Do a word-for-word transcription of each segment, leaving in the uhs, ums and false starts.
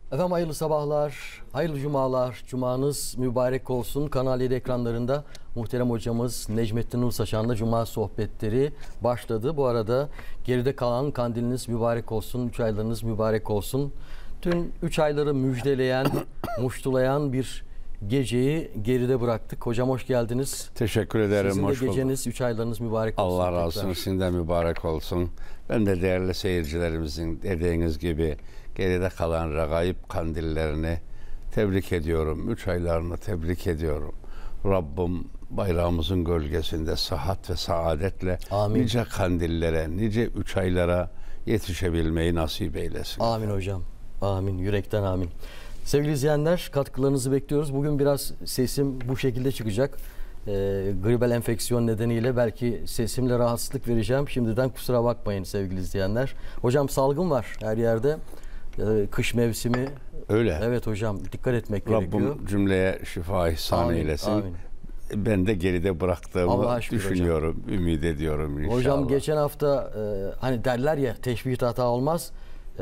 Efendim hayırlı sabahlar, hayırlı cumalar, cumanız mübarek olsun. Kanal yedi ekranlarında muhterem hocamız Necmettin Nursaçan'la Cuma sohbetleri başladı. Bu arada geride kalan kandiliniz mübarek olsun, üç aylarınız mübarek olsun. Dün üç ayları müjdeleyen, muştulayan bir geceyi geride bıraktık. Hocam hoş geldiniz. Teşekkür ederim. Sizin de hoş geceniz, üç aylarınız mübarek olsun. Allah razı olsun. Sizin de mübarek olsun. Ben de değerli seyircilerimizin dediğiniz gibi geride kalan regaib kandillerini tebrik ediyorum. Üç aylarını tebrik ediyorum. Rabbim bayrağımızın gölgesinde sıhhat ve saadetle Amin. nice kandillere, nice üç aylara yetişebilmeyi nasip eylesin. Amin hocam. Amin. Yürekten amin. Sevgili izleyenler, katkılarınızı bekliyoruz. Bugün biraz sesim bu şekilde çıkacak. Ee, gribal enfeksiyon nedeniyle belki sesimle rahatsızlık vereceğim. Şimdiden kusura bakmayın sevgili izleyenler. Hocam salgın var her yerde. Ee, kış mevsimi. Öyle. Evet hocam, dikkat etmek Rabbim gerekiyor. Rabbim cümleye şifa ihsan Amin, eylesin. amin. Ben de geride bıraktığımı düşünüyorum, hocam. Ümit ediyorum inşallah. Hocam geçen hafta e, hani derler ya teşbihte hata olmaz. Ee,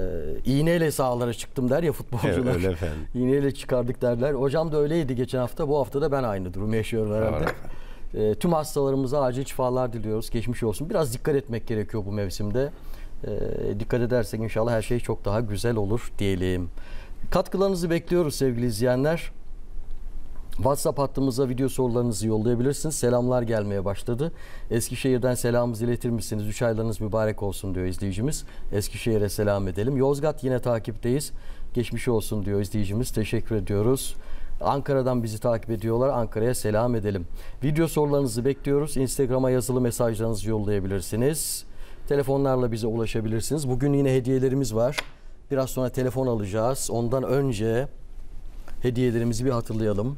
iğneyle sahalara çıktım der ya futbolcular. Evet, öyle efendim. İğneyle çıkardık derler. Hocam da öyleydi geçen hafta. Bu hafta da ben aynı durumu yaşıyorum herhalde. Ee, tüm hastalarımıza acil şifalar diliyoruz. Geçmiş olsun. Biraz dikkat etmek gerekiyor bu mevsimde. Ee, dikkat edersek inşallah her şey çok daha güzel olur diyelim. Katkılarınızı bekliyoruz sevgili izleyenler. WhatsApp hattımıza video sorularınızı yollayabilirsiniz. Selamlar gelmeye başladı. Eskişehir'den selamımızı iletir misiniz? Üç aylarınız mübarek olsun diyor izleyicimiz. Eskişehir'e selam edelim. Yozgat yine takipteyiz. Geçmiş olsun diyor izleyicimiz. Teşekkür ediyoruz. Ankara'dan bizi takip ediyorlar. Ankara'ya selam edelim. Video sorularınızı bekliyoruz. Instagram'a yazılı mesajlarınızı yollayabilirsiniz. Telefonlarla bize ulaşabilirsiniz. Bugün yine hediyelerimiz var. Biraz sonra telefon alacağız. Ondan önce hediyelerimizi bir hatırlayalım.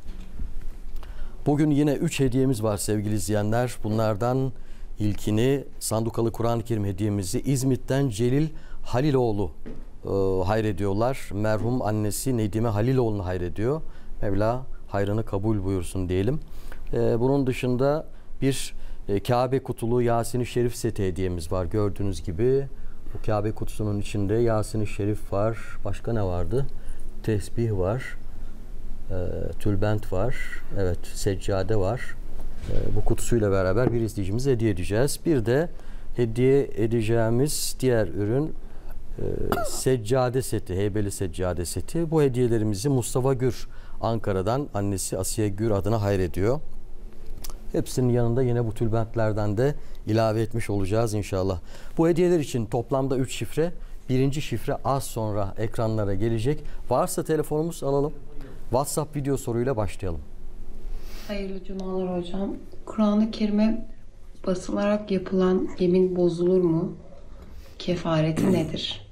Bugün yine üç hediyemiz var sevgili izleyenler. Bunlardan ilkini sandukalı Kur'an-ı Kerim hediyemizi İzmit'ten Celil Haliloğlu e, hayrediyorlar. Merhum annesi Nedime Haliloğlu'nu hayrediyor. Mevla hayrını kabul buyursun diyelim. E, bunun dışında bir e, Kabe kutulu Yasin-i Şerif seti hediyemiz var. Gördüğünüz gibi bu Kabe kutusunun içinde Yasin-i Şerif var. Başka ne vardı? Tesbih var. E, tülbent var. Evet, seccade var. E, bu kutusuyla beraber bir izleyicimize hediye edeceğiz. Bir de hediye edeceğimiz diğer ürün e, seccade seti, heybeli seccade seti. Bu hediyelerimizi Mustafa Gür Ankara'dan annesi Asiye Gür adına hayrediyor. Hepsinin yanında yine bu tülbentlerden de ilave etmiş olacağız inşallah. Bu hediyeler için toplamda üç şifre. Birinci şifre az sonra ekranlara gelecek. Varsa telefonumuz alalım. WhatsApp video soruyla başlayalım. Hayırlı cumalar hocam. Kur'an-ı Kerim'e basılarak yapılan yemin bozulur mu? Kefareti nedir?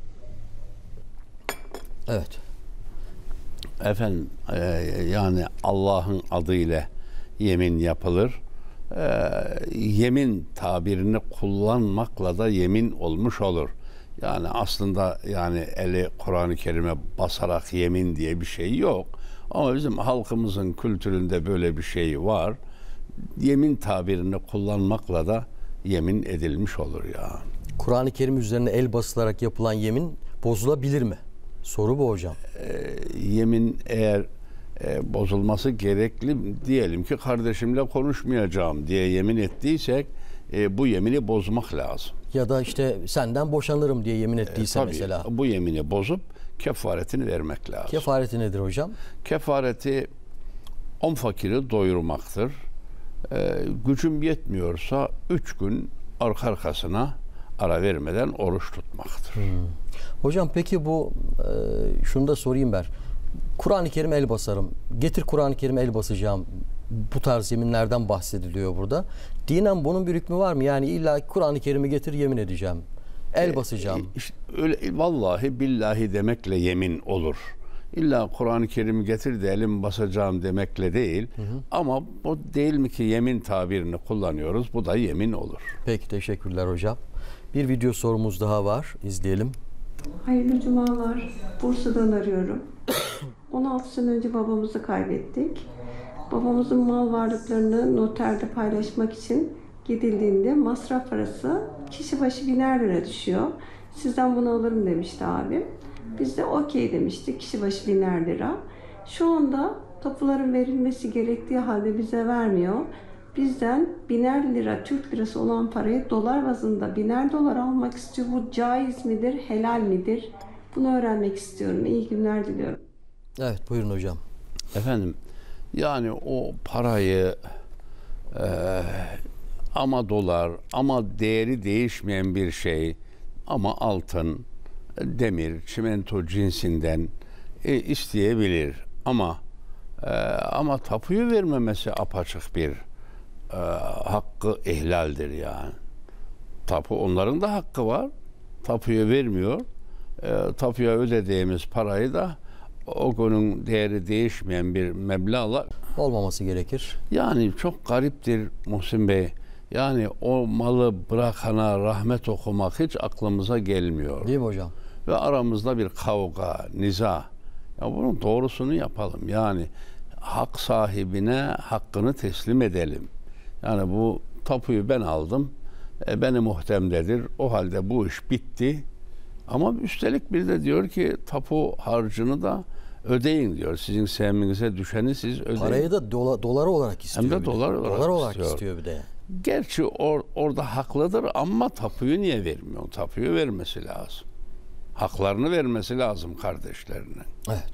Evet. Efendim e, yani Allah'ın adıyla yemin yapılır. E, yemin tabirini kullanmakla da yemin olmuş olur. Yani aslında yani eli Kur'an-ı Kerim'e basarak yemin diye bir şey yok. Ama bizim halkımızın kültüründe böyle bir şey var. Yemin tabirini kullanmakla da yemin edilmiş olur ya. Kur'an-ı Kerim üzerine el basılarak yapılan yemin bozulabilir mi? Soru bu hocam. E, yemin eğer e, bozulması gerekli diyelim ki kardeşimle konuşmayacağım diye yemin ettiysek e, bu yemini bozmak lazım. Ya da işte senden boşanırım diye yemin ettiyse e, tabii, mesela. Bu yemini bozup kefaretini vermek lazım. Kefareti nedir hocam? Kefareti on fakiri doyurmaktır. E, gücüm yetmiyorsa üç gün arka arkasına ara vermeden oruç tutmaktır. Hmm. Hocam peki bu e, şunu da sorayım ben. Kur'an-ı Kerim el basarım. Getir Kur'an-ı Kerim el basacağım. Bu tarz yeminlerden bahsediliyor burada. Dinen bunun bir hükmü var mı? Yani illa Kur'an-ı Kerim'i getir yemin edeceğim. El basacağım. E, işte öyle vallahi billahi demekle yemin olur. İlla Kur'an-ı Kerim'i getir de elim basacağım demekle değil. Hı hı. Ama o değil mi ki yemin tabirini kullanıyoruz. Bu da yemin olur. Peki teşekkürler hocam. Bir video sorumuz daha var. İzleyelim. Hayırlı cumalar. Bursa'dan arıyorum. on altı sene önce babamızı kaybettik. Babamızın mal varlıklarını noterde paylaşmak için gidildiğinde masraf parası kişi başı biner lira düşüyor. Sizden bunu alırım demişti abim. Biz de okey demiştik. Kişi başı biner lira. Şu anda tapuların verilmesi gerektiği halde bize vermiyor. Bizden biner lira, Türk lirası olan parayı dolar bazında biner dolar almak istiyor. Bu caiz midir, helal midir? Bunu öğrenmek istiyorum. İyi günler diliyorum. Evet, buyurun hocam. Efendim, yani o parayı e, ama dolar, ama değeri değişmeyen bir şey, ama altın, demir, çimento cinsinden e, isteyebilir. Ama e, ama tapuyu vermemesi apaçık bir e, hakkı ihlaldir yani. Tapu, onların da hakkı var. Tapuyu vermiyor. E, tapuya ödediğimiz parayı da o günün değeri değişmeyen bir meblağla Olmaması gerekir. yani çok gariptir Muhsin Bey. Yani o malı bırakana rahmet okumak hiç aklımıza gelmiyor. Değil mi hocam? Ve aramızda bir kavga, niza. Ya bunun doğrusunu yapalım. Yani hak sahibine hakkını teslim edelim. Yani bu tapuyu ben aldım. E, benim muhtemdedir. O halde bu iş bitti. Ama üstelik bir de diyor ki tapu harcını da ödeyin diyor. Sizin sevmenize düşeni siz ödeyin. Parayı da dola, dolar olarak istiyor. Hem de bir dolar olarak dolar olarak istiyor. istiyor bir de. Gerçi or, orada haklıdır ama tapuyu niye vermiyor? Tapuyu vermesi lazım. Haklarını vermesi lazım kardeşlerine. Evet.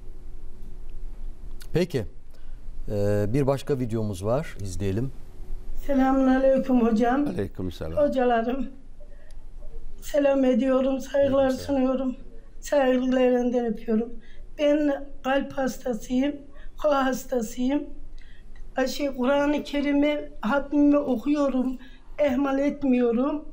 Peki. Ee, bir başka videomuz var. İzleyelim. Selamünaleyküm hocam. Aleykümselam. Hocalarım. Selam ediyorum, saygılar sunuyorum. Saygılarından öpüyorum. Ben kalp hastasıyım, koa hastasıyım. Şey, Kur'an-ı Kerim'i, hatmimi okuyorum, ehmal etmiyorum.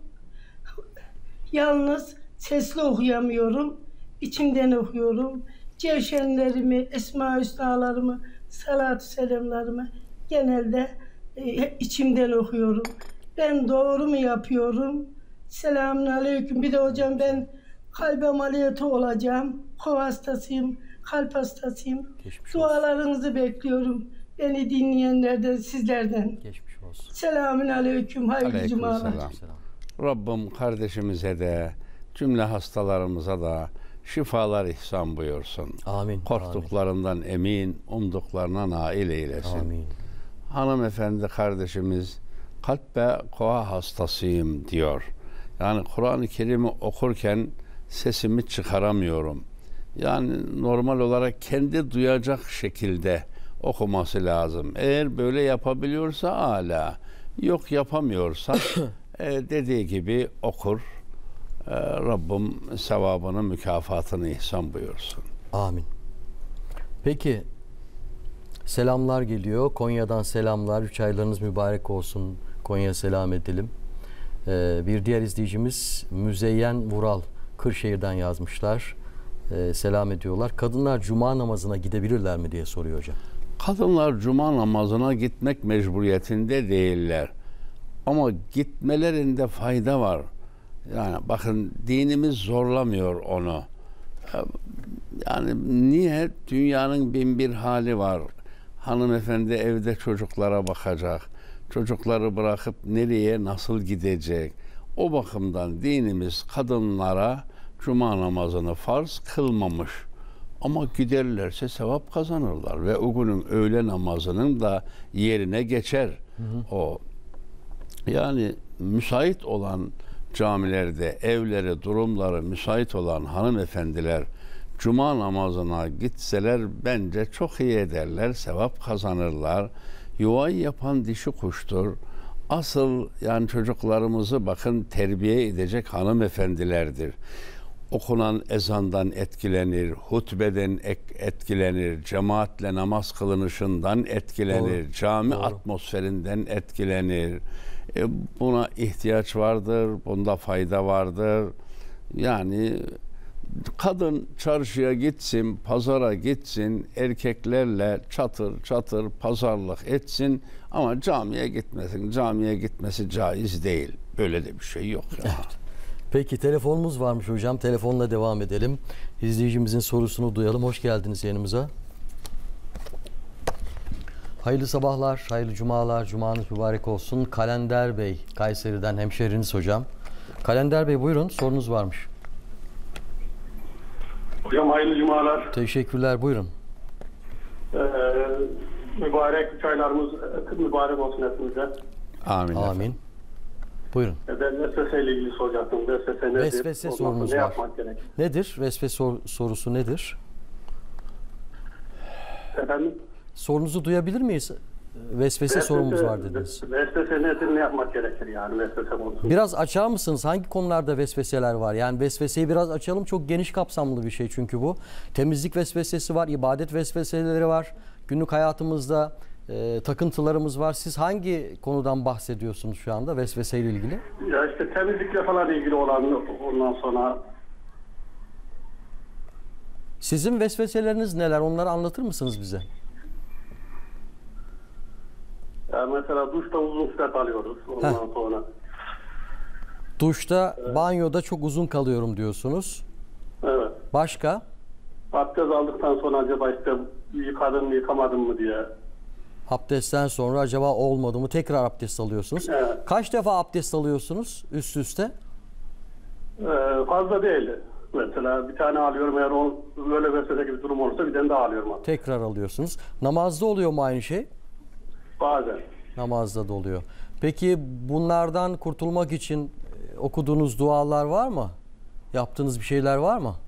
Yalnız sesli okuyamıyorum, içimden okuyorum. Cevşenlerimi, Esma-i Hüsnalarımı, salat-ı selamlarımı genelde e, içimden okuyorum. Ben doğru mu yapıyorum? Selamünaleyküm. Bir de hocam ben kalp ameliyatı olacağım. Kova hastasıyım, kalp hastasıyım. Geçmiş olsun. Dualarınızı bekliyorum. Beni dinleyenlerden, sizlerden. Geçmiş olsun. Selamünaleyküm. Hayırlı Aleyküm cumalar. selam. Rabbim kardeşimize de cümle hastalarımıza da şifalar ihsan buyursun. Amin. Korktuklarından emin, umduklarına nail eylesin. Amin. Hanımefendi kardeşimiz kalp ve koa hastasıyım diyor. Yani Kur'an-ı Kerim'i okurken sesimi çıkaramıyorum. Yani normal olarak kendi duyacak şekilde okuması lazım. Eğer böyle yapabiliyorsa âlâ. Yok yapamıyorsa e, dediği gibi okur. E, Rabbim sevabını, mükafatını ihsan buyursun. Amin. Peki. Selamlar geliyor. Konya'dan selamlar. Üç aylarınız mübarek olsun. Konya'ya selam edelim. Ee, bir diğer izleyicimiz Müzeyyen Vural. Kırşehir'den yazmışlar. Ee, selam ediyorlar. Kadınlar cuma namazına gidebilirler mi diye soruyor hocam. Kadınlar cuma namazına gitmek mecburiyetinde değiller. Ama gitmelerinde fayda var. Yani bakın dinimiz zorlamıyor onu. Yani niye? Dünyanın bin bir hali var. Hanımefendi evde çocuklara bakacak. Çocukları bırakıp nereye, nasıl gidecek? O bakımdan dinimiz kadınlara cuma namazını farz kılmamış. Ama giderlerse sevap kazanırlar ve o günün öğle namazının da yerine geçer. Hı hı. O yani müsait olan camilerde, evleri, durumları müsait olan hanımefendiler cuma namazına gitseler bence çok iyi ederler, sevap kazanırlar. Yuvayı yapan dişi kuştur. Asıl yani çocuklarımızı bakın terbiye edecek hanımefendilerdir. Okunan ezandan etkilenir, hutbeden etkilenir, cemaatle namaz kılınışından etkilenir, doğru, cami doğru. atmosferinden etkilenir. E, buna ihtiyaç vardır, bunda fayda vardır. Yani kadın çarşıya gitsin, pazara gitsin, erkeklerle çatır çatır pazarlık etsin ama camiye gitmesin. Camiye gitmesi caiz değil. Böyle de bir şey yok ya. Evet. Peki telefonumuz varmış hocam. Telefonla devam edelim. İzleyicimizin sorusunu duyalım. Hoş geldiniz yanımıza. Hayırlı sabahlar, hayırlı cumalar, cumanız mübarek olsun. Kalender Bey, Kayseri'den hemşehriniz hocam. Kalender Bey buyurun, sorunuz varmış. Hocam hayırlı cumalar. Teşekkürler, buyurun. Ee, mübarek üç aylarımız mübarek olsun hepimize. Amin. Amin. Buyurun. Ee, Ben vesvese ile ilgili soracaktım. Vesvese nedir? Vesvese Ondan sorunuz sonra ne var. yapmak gerek? Nedir? Vesvese sor- sorusu nedir? Efendim? Sorunuzu duyabilir miyiz? Vesvese sorumuz var dediniz. Vesvese nedir? Ne yapmak gerekir yani vesvese konusu? Biraz açar mısınız? Hangi konularda vesveseler var? Yani vesveseyi biraz açalım. Çok geniş kapsamlı bir şey çünkü bu. Temizlik vesvesesi var, ibadet vesveseleri var. Günlük hayatımızda e, takıntılarımız var. Siz hangi konudan bahsediyorsunuz şu anda vesveseyle ilgili? Ya işte temizlikle falan ilgili olan ondan sonra Sizin vesveseleriniz neler? Onları anlatır mısınız bize? ya mesela duşta uzun süre kalıyoruz. Ondan Heh. sonra Duşta, banyoda çok uzun kalıyorum diyorsunuz. evet. Başka? Abdest aldıktan sonra acaba işte yıkadım mı yıkamadım mı diye. Abdestten sonra acaba olmadı mı? Tekrar abdest alıyorsunuz. Evet. Kaç defa abdest alıyorsunuz üst üste? Ee, fazla değil. Mesela bir tane alıyorum, eğer o böyle vesvese gibi durum olursa bir tane daha alıyorum. Abi. Tekrar alıyorsunuz. Namazda oluyor mu aynı şey? Bazen. Namazda da oluyor. Peki bunlardan kurtulmak için e, okuduğunuz dualar var mı? Yaptığınız bir şeyler var mı?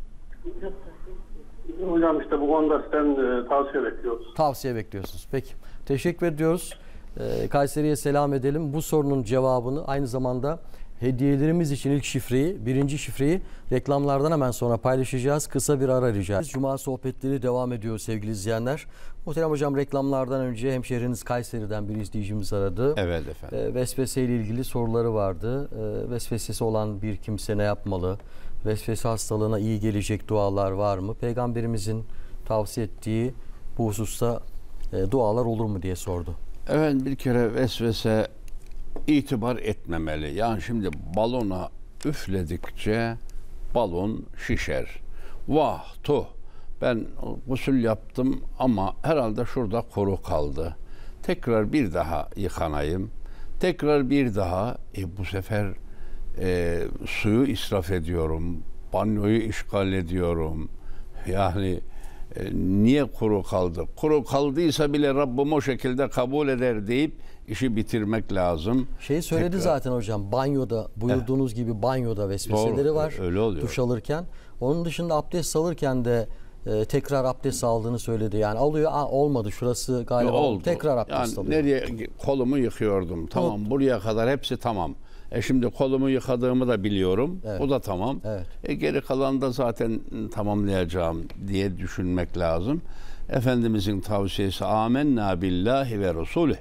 Hocam işte bu konuda sizden e, tavsiye bekliyoruz. Tavsiye bekliyorsunuz. Peki. Teşekkür ediyoruz. Ee, Kayseri'ye selam edelim. Bu sorunun cevabını aynı zamanda hediyelerimiz için ilk şifreyi, birinci şifreyi reklamlardan hemen sonra paylaşacağız. Kısa bir ara rica edeceğiz. Cuma sohbetleri devam ediyor sevgili izleyenler. Muhterem hocam, reklamlardan önce hemşehriniz Kayseri'den bir izleyicimiz aradı. Evet efendim. Ee, vesvese ile ilgili soruları vardı. Ee, vesvesesi olan bir kimse ne yapmalı? Vesvese hastalığına iyi gelecek dualar var mı? Peygamberimizin tavsiye ettiği bu hususta e, dualar olur mu diye sordu. Evet, bir kere vesvese itibar etmemeli. Yani şimdi balona üfledikçe balon şişer. Vah tuh, ben gusül yaptım ama herhalde şurada kuru kaldı. Tekrar bir daha yıkanayım. Tekrar bir daha e, bu sefer e, suyu israf ediyorum. Banyoyu işgal ediyorum. Yani e, niye kuru kaldı? Kuru kaldıysa bile Rabbim o şekilde kabul eder deyip işi bitirmek lazım. Şey söyledi Tekrar. zaten hocam, banyoda buyurduğunuz gibi banyoda vesveseleri Doğru, var. öyle oluyor. Duş alırken. Onun dışında abdest alırken de e, tekrar abdest aldığını söyledi. Yani alıyor, Aa, olmadı şurası galiba, Oldu. tekrar abdest yani alıyor. nereye kolumu yıkıyordum. Tamam, buraya kadar hepsi tamam. E şimdi kolumu yıkadığımı da biliyorum. Evet. O da tamam. Evet. E geri kalan da zaten tamamlayacağım diye düşünmek lazım. Efendimizin tavsiyesi amenna billahi ve resulih.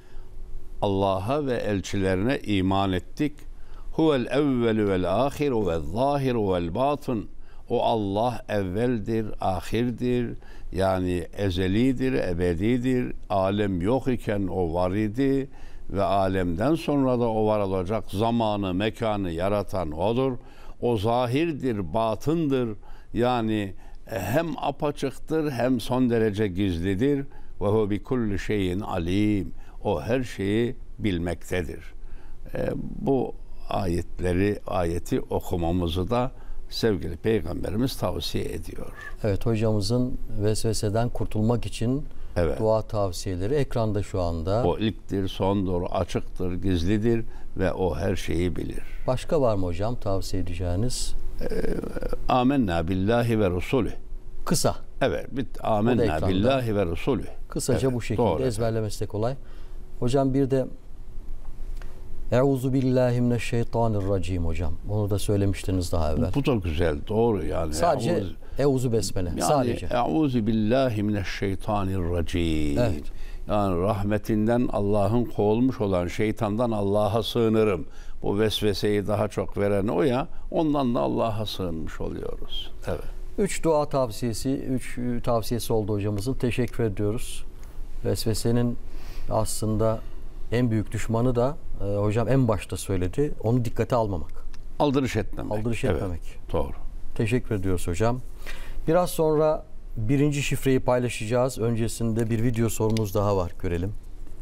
Allah'a ve elçilerine iman ettik. Huvel evvelu vel ahiru vel zahiru vel batın. O Allah evveldir, ahirdir. Yani ezelidir, ebedidir. Alem yok iken o var idi ve alemden sonra da o var olacak. Zamanı, mekanı yaratan odur. O zahirdir, batındır. Yani hem apaçıktır hem son derece gizlidir. Ve hu bi kulli şeyin alim. O her şeyi bilmektedir. E, bu ayetleri, ayeti okumamızı da sevgili Peygamberimiz tavsiye ediyor. Evet, hocamızın vesveseden kurtulmak için Evet. dua tavsiyeleri ekranda şu anda. O ilktir, sondur, açıktır, gizlidir ve o her şeyi bilir. Başka var mı hocam tavsiye edeceğiniz? Amenna billahi ve resulü. Kısa. Evet, bit O da amenna ekranda. billahi ve resulü. Kısaca Evet, bu şekilde doğru. ezberlemesi de kolay. Hocam bir de Euzu billahi mineşşeytanirracim hocam. Onu da söylemiştiniz daha evvel. Bu da güzel, doğru yani. Sadece Eûz- Euzu besmele. Yani Sadece. Euzu billahi mineşşeytanirracim. Evet. Yani rahmetinden Allah'ın kovulmuş olan şeytandan Allah'a sığınırım. Bu vesveseyi daha çok veren o ya, ondan da Allah'a sığınmış oluyoruz. Evet. Üç dua tavsiyesi, üç tavsiyesi oldu hocamızın. Teşekkür ediyoruz. Vesvesenin aslında en büyük düşmanı da e, hocam en başta söyledi. Onu dikkate almamak. Aldırış etmemek. Aldırış Evet, etmemek. doğru. Teşekkür ediyoruz hocam. Biraz sonra birinci şifreyi paylaşacağız. Öncesinde bir video sorumuz daha var. Görelim.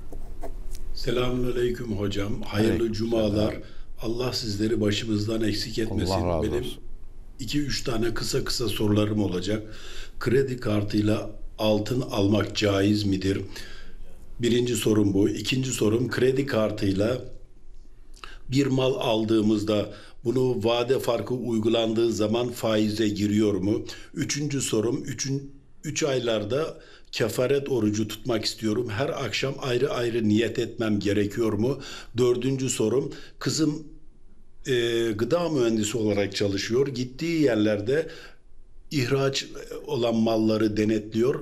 Selamünaleyküm hocam. Hayırlı Aleyküm cumalar. selam. Allah sizleri başımızdan eksik etmesin. Allah razı Benim olsun. iki üç tane kısa kısa sorularım olacak. Kredi kartıyla altın almak caiz midir? Birinci sorum bu. İkinci sorum, kredi kartıyla bir mal aldığımızda bunu vade farkı uygulandığı zaman faize giriyor mu? Üçüncü sorum, üçün, üç aylarda kefaret orucu tutmak istiyorum. Her akşam ayrı ayrı niyet etmem gerekiyor mu? Dördüncü sorum, kızım e, gıda mühendisi olarak çalışıyor. Gittiği yerlerde ihraç olan malları denetliyor.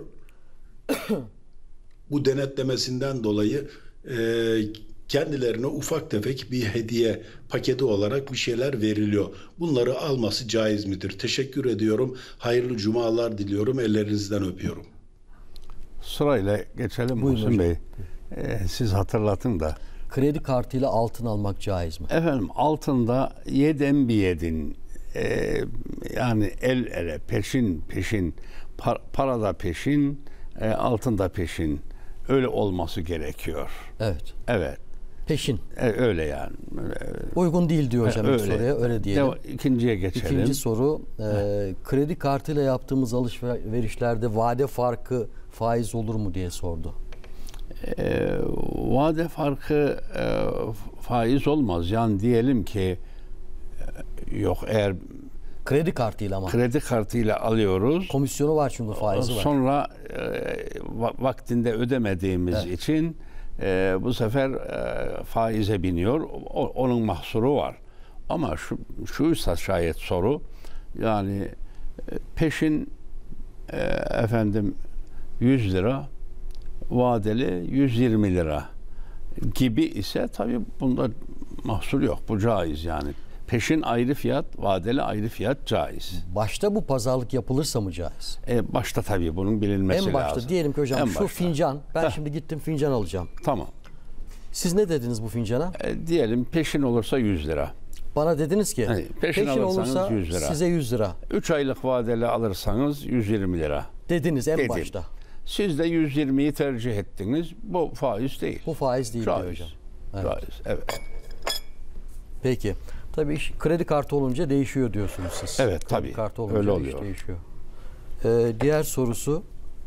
Bu denetlemesinden dolayı e, kendilerine ufak tefek bir hediye paketi olarak bir şeyler veriliyor. Bunları alması caiz midir? Teşekkür ediyorum. Hayırlı cumalar diliyorum. Ellerinizden öpüyorum. Sırayla geçelim Buyurun Muhsin hocam. Bey. Ee, siz hatırlatın da. Kredi kartıyla altın almak caiz mi? Efendim, altında yeden bir yedin. Ee, yani el ele, peşin peşin, par, parada peşin, e, altında peşin. Öyle olması gerekiyor. Evet. Evet. Peşin. E, öyle yani. Uygun değil diyor hocam E, ilk soruya. Öyle diyelim. Deva- İkinciye geçelim. İkinci soru, e, kredi kartıyla yaptığımız alışverişlerde vade farkı faiz olur mu diye sordu. E, vade farkı e, faiz olmaz. Yani diyelim ki e, yok, eğer Kredi kartıyla ama. kredi kartıyla alıyoruz. Komisyonu var çünkü faizi var. Sonra e, va- vaktinde ödemediğimiz Evet. için e, bu sefer e, faize biniyor. O, onun mahsuru var. Ama şu şuysa şayet soru, yani e, peşin e, efendim yüz lira, vadeli yüz yirmi lira gibi ise tabii bunda mahsur yok. Bu caiz yani. Peşin ayrı fiyat, vadeli ayrı fiyat caiz. Başta bu pazarlık yapılırsa mı caiz? E, başta tabii bunun bilinmesi En başta lazım. diyelim ki hocam En şu başta. fincan, ben Heh. şimdi gittim fincan alacağım. Tamam. Siz ne dediniz bu fincana? E, diyelim peşin olursa yüz lira. Bana dediniz ki Hani peşin alırsanız olursa yüz lira. size yüz lira. üç aylık vadeli alırsanız yüz yirmi lira. Dediniz en Dedim. başta. Siz de yüz yirmiyi tercih ettiniz. Bu faiz değil. Bu faiz değil diyor Caiz. hocam. Evet. Caiz, evet. Peki. Tabii iş kredi kartı olunca değişiyor diyorsunuz siz. Evet, kredi tabii. kartı olunca Öyle iş oluyor. değişiyor. Ee, diğer sorusu,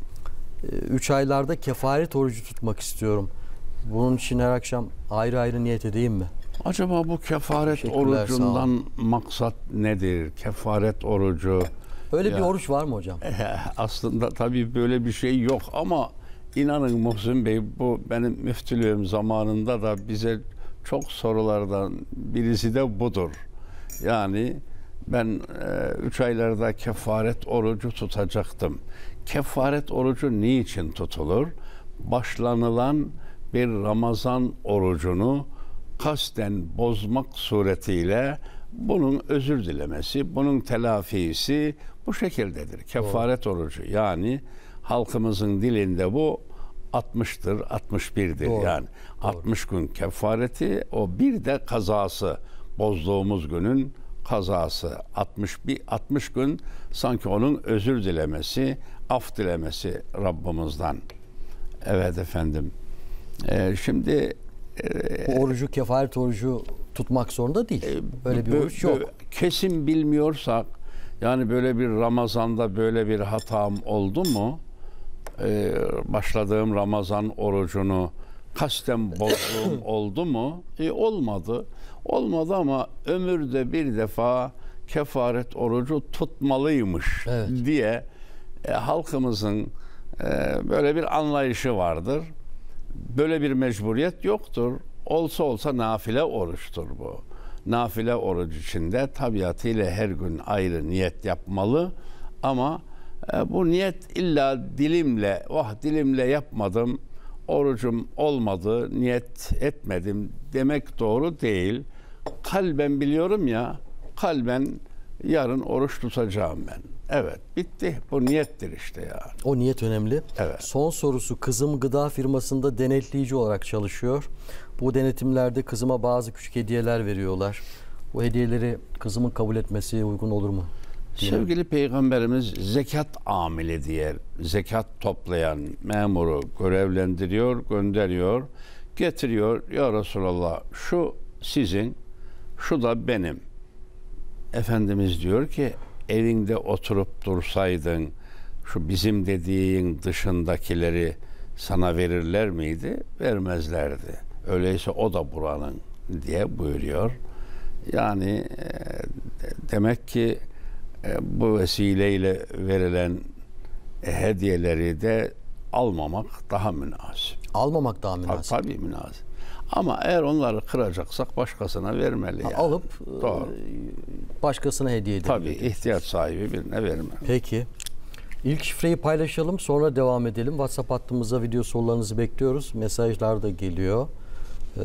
üç aylarda kefaret orucu tutmak istiyorum. Bunun için her akşam ayrı ayrı niyet edeyim mi? Acaba bu kefaret Teşekkürler, sağ orucundan maksat nedir? Kefaret orucu. Öyle bir Ya. oruç var mı hocam? Aslında tabii böyle bir şey yok ama inanın Muhsin Bey, bu benim müftülüğüm zamanında da bize çok sorulardan birisi de budur. Yani ben e, üç aylarda kefaret orucu tutacaktım. Kefaret orucu niçin tutulur? Başlanılan bir Ramazan orucunu kasten bozmak suretiyle bunun özür dilemesi, bunun telafisi bu şekildedir. Kefaret orucu, yani halkımızın dilinde bu altmıştır, altmış birdir. Doğru. Yani altmış gün kefareti, o bir de kazası, bozduğumuz günün kazası. altmış bir altmış gün sanki onun özür dilemesi, af dilemesi Rabbimizden. Evet efendim. Ee, şimdi Bu orucu kefaret orucu tutmak zorunda değil. Böyle bir Bö- oruç yok. bö- Kesin bilmiyorsak, yani böyle bir Ramazan'da böyle bir hatam oldu mu? Ee, başladığım Ramazan orucunu kasten bozduğum oldu mu? E, olmadı. Olmadı ama ömürde bir defa kefaret orucu tutmalıymış Evet. diye e, halkımızın e, böyle bir anlayışı vardır. Böyle bir mecburiyet yoktur. Olsa olsa nafile oruçtur bu. Nafile oruç içinde tabiatıyla her gün ayrı niyet yapmalı ama e, bu niyet illa dilimle, oh dilimle yapmadım, orucum olmadı, niyet etmedim demek doğru değil. Kalben biliyorum ya, kalben yarın oruç tutacağım ben. Evet, bitti. Bu niyettir işte ya. O niyet önemli. Evet. Son sorusu, kızım gıda firmasında denetleyici olarak çalışıyor. Bu denetimlerde kızıma bazı küçük hediyeler veriyorlar. Bu hediyeleri kızımın kabul etmesi uygun olur mu? diye. Sevgili Peygamberimiz zekat amili diye, zekat toplayan memuru görevlendiriyor, gönderiyor, getiriyor. Ya Resulallah, şu sizin, şu da benim. Efendimiz diyor ki, evinde oturup dursaydın şu bizim dediğin dışındakileri sana verirler miydi? Vermezlerdi. Öyleyse o da buranın diye buyuruyor. Yani e, demek ki e, bu vesileyle verilen e, hediyeleri de almamak daha münasip. Almamak daha münasip. Tabii münasip. Ama eğer onları kıracaksak başkasına vermeli. Yani. Alıp Doğru. başkasına hediye edelim. Tabii ihtiyaç sahibi birine vermeli. Peki. İlk şifreyi paylaşalım, sonra devam edelim. WhatsApp hattımıza video sorularınızı bekliyoruz. Mesajlar da geliyor. Ee,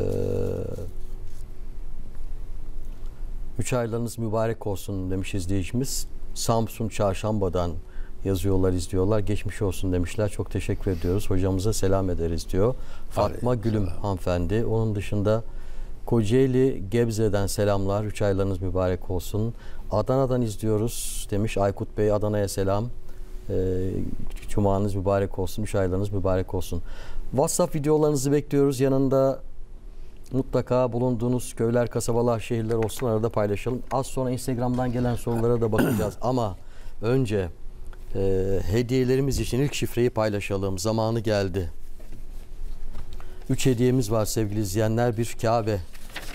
üç aylarınız mübarek olsun demiş izleyicimiz. Samsun Çarşamba'dan yazıyorlar, izliyorlar. Geçmiş olsun demişler. Çok teşekkür ediyoruz. Hocamıza selam ederiz diyor. Fatma Aleyküm Gülüm selam. hanımefendi. Onun dışında Kocaeli Gebze'den selamlar. Üç aylarınız mübarek olsun. Adana'dan izliyoruz demiş Aykut Bey. Adana'ya selam. Ee, Cumanız mübarek olsun. Üç aylarınız mübarek olsun. WhatsApp videolarınızı bekliyoruz. Yanında mutlaka bulunduğunuz köyler, kasabalar, şehirler olsun. Arada paylaşalım. Az sonra Instagram'dan gelen sorulara da bakacağız. Ama önce e, hediyelerimiz için ilk şifreyi paylaşalım. Zamanı geldi. Üç hediyemiz var sevgili izleyenler. Bir Kabe e,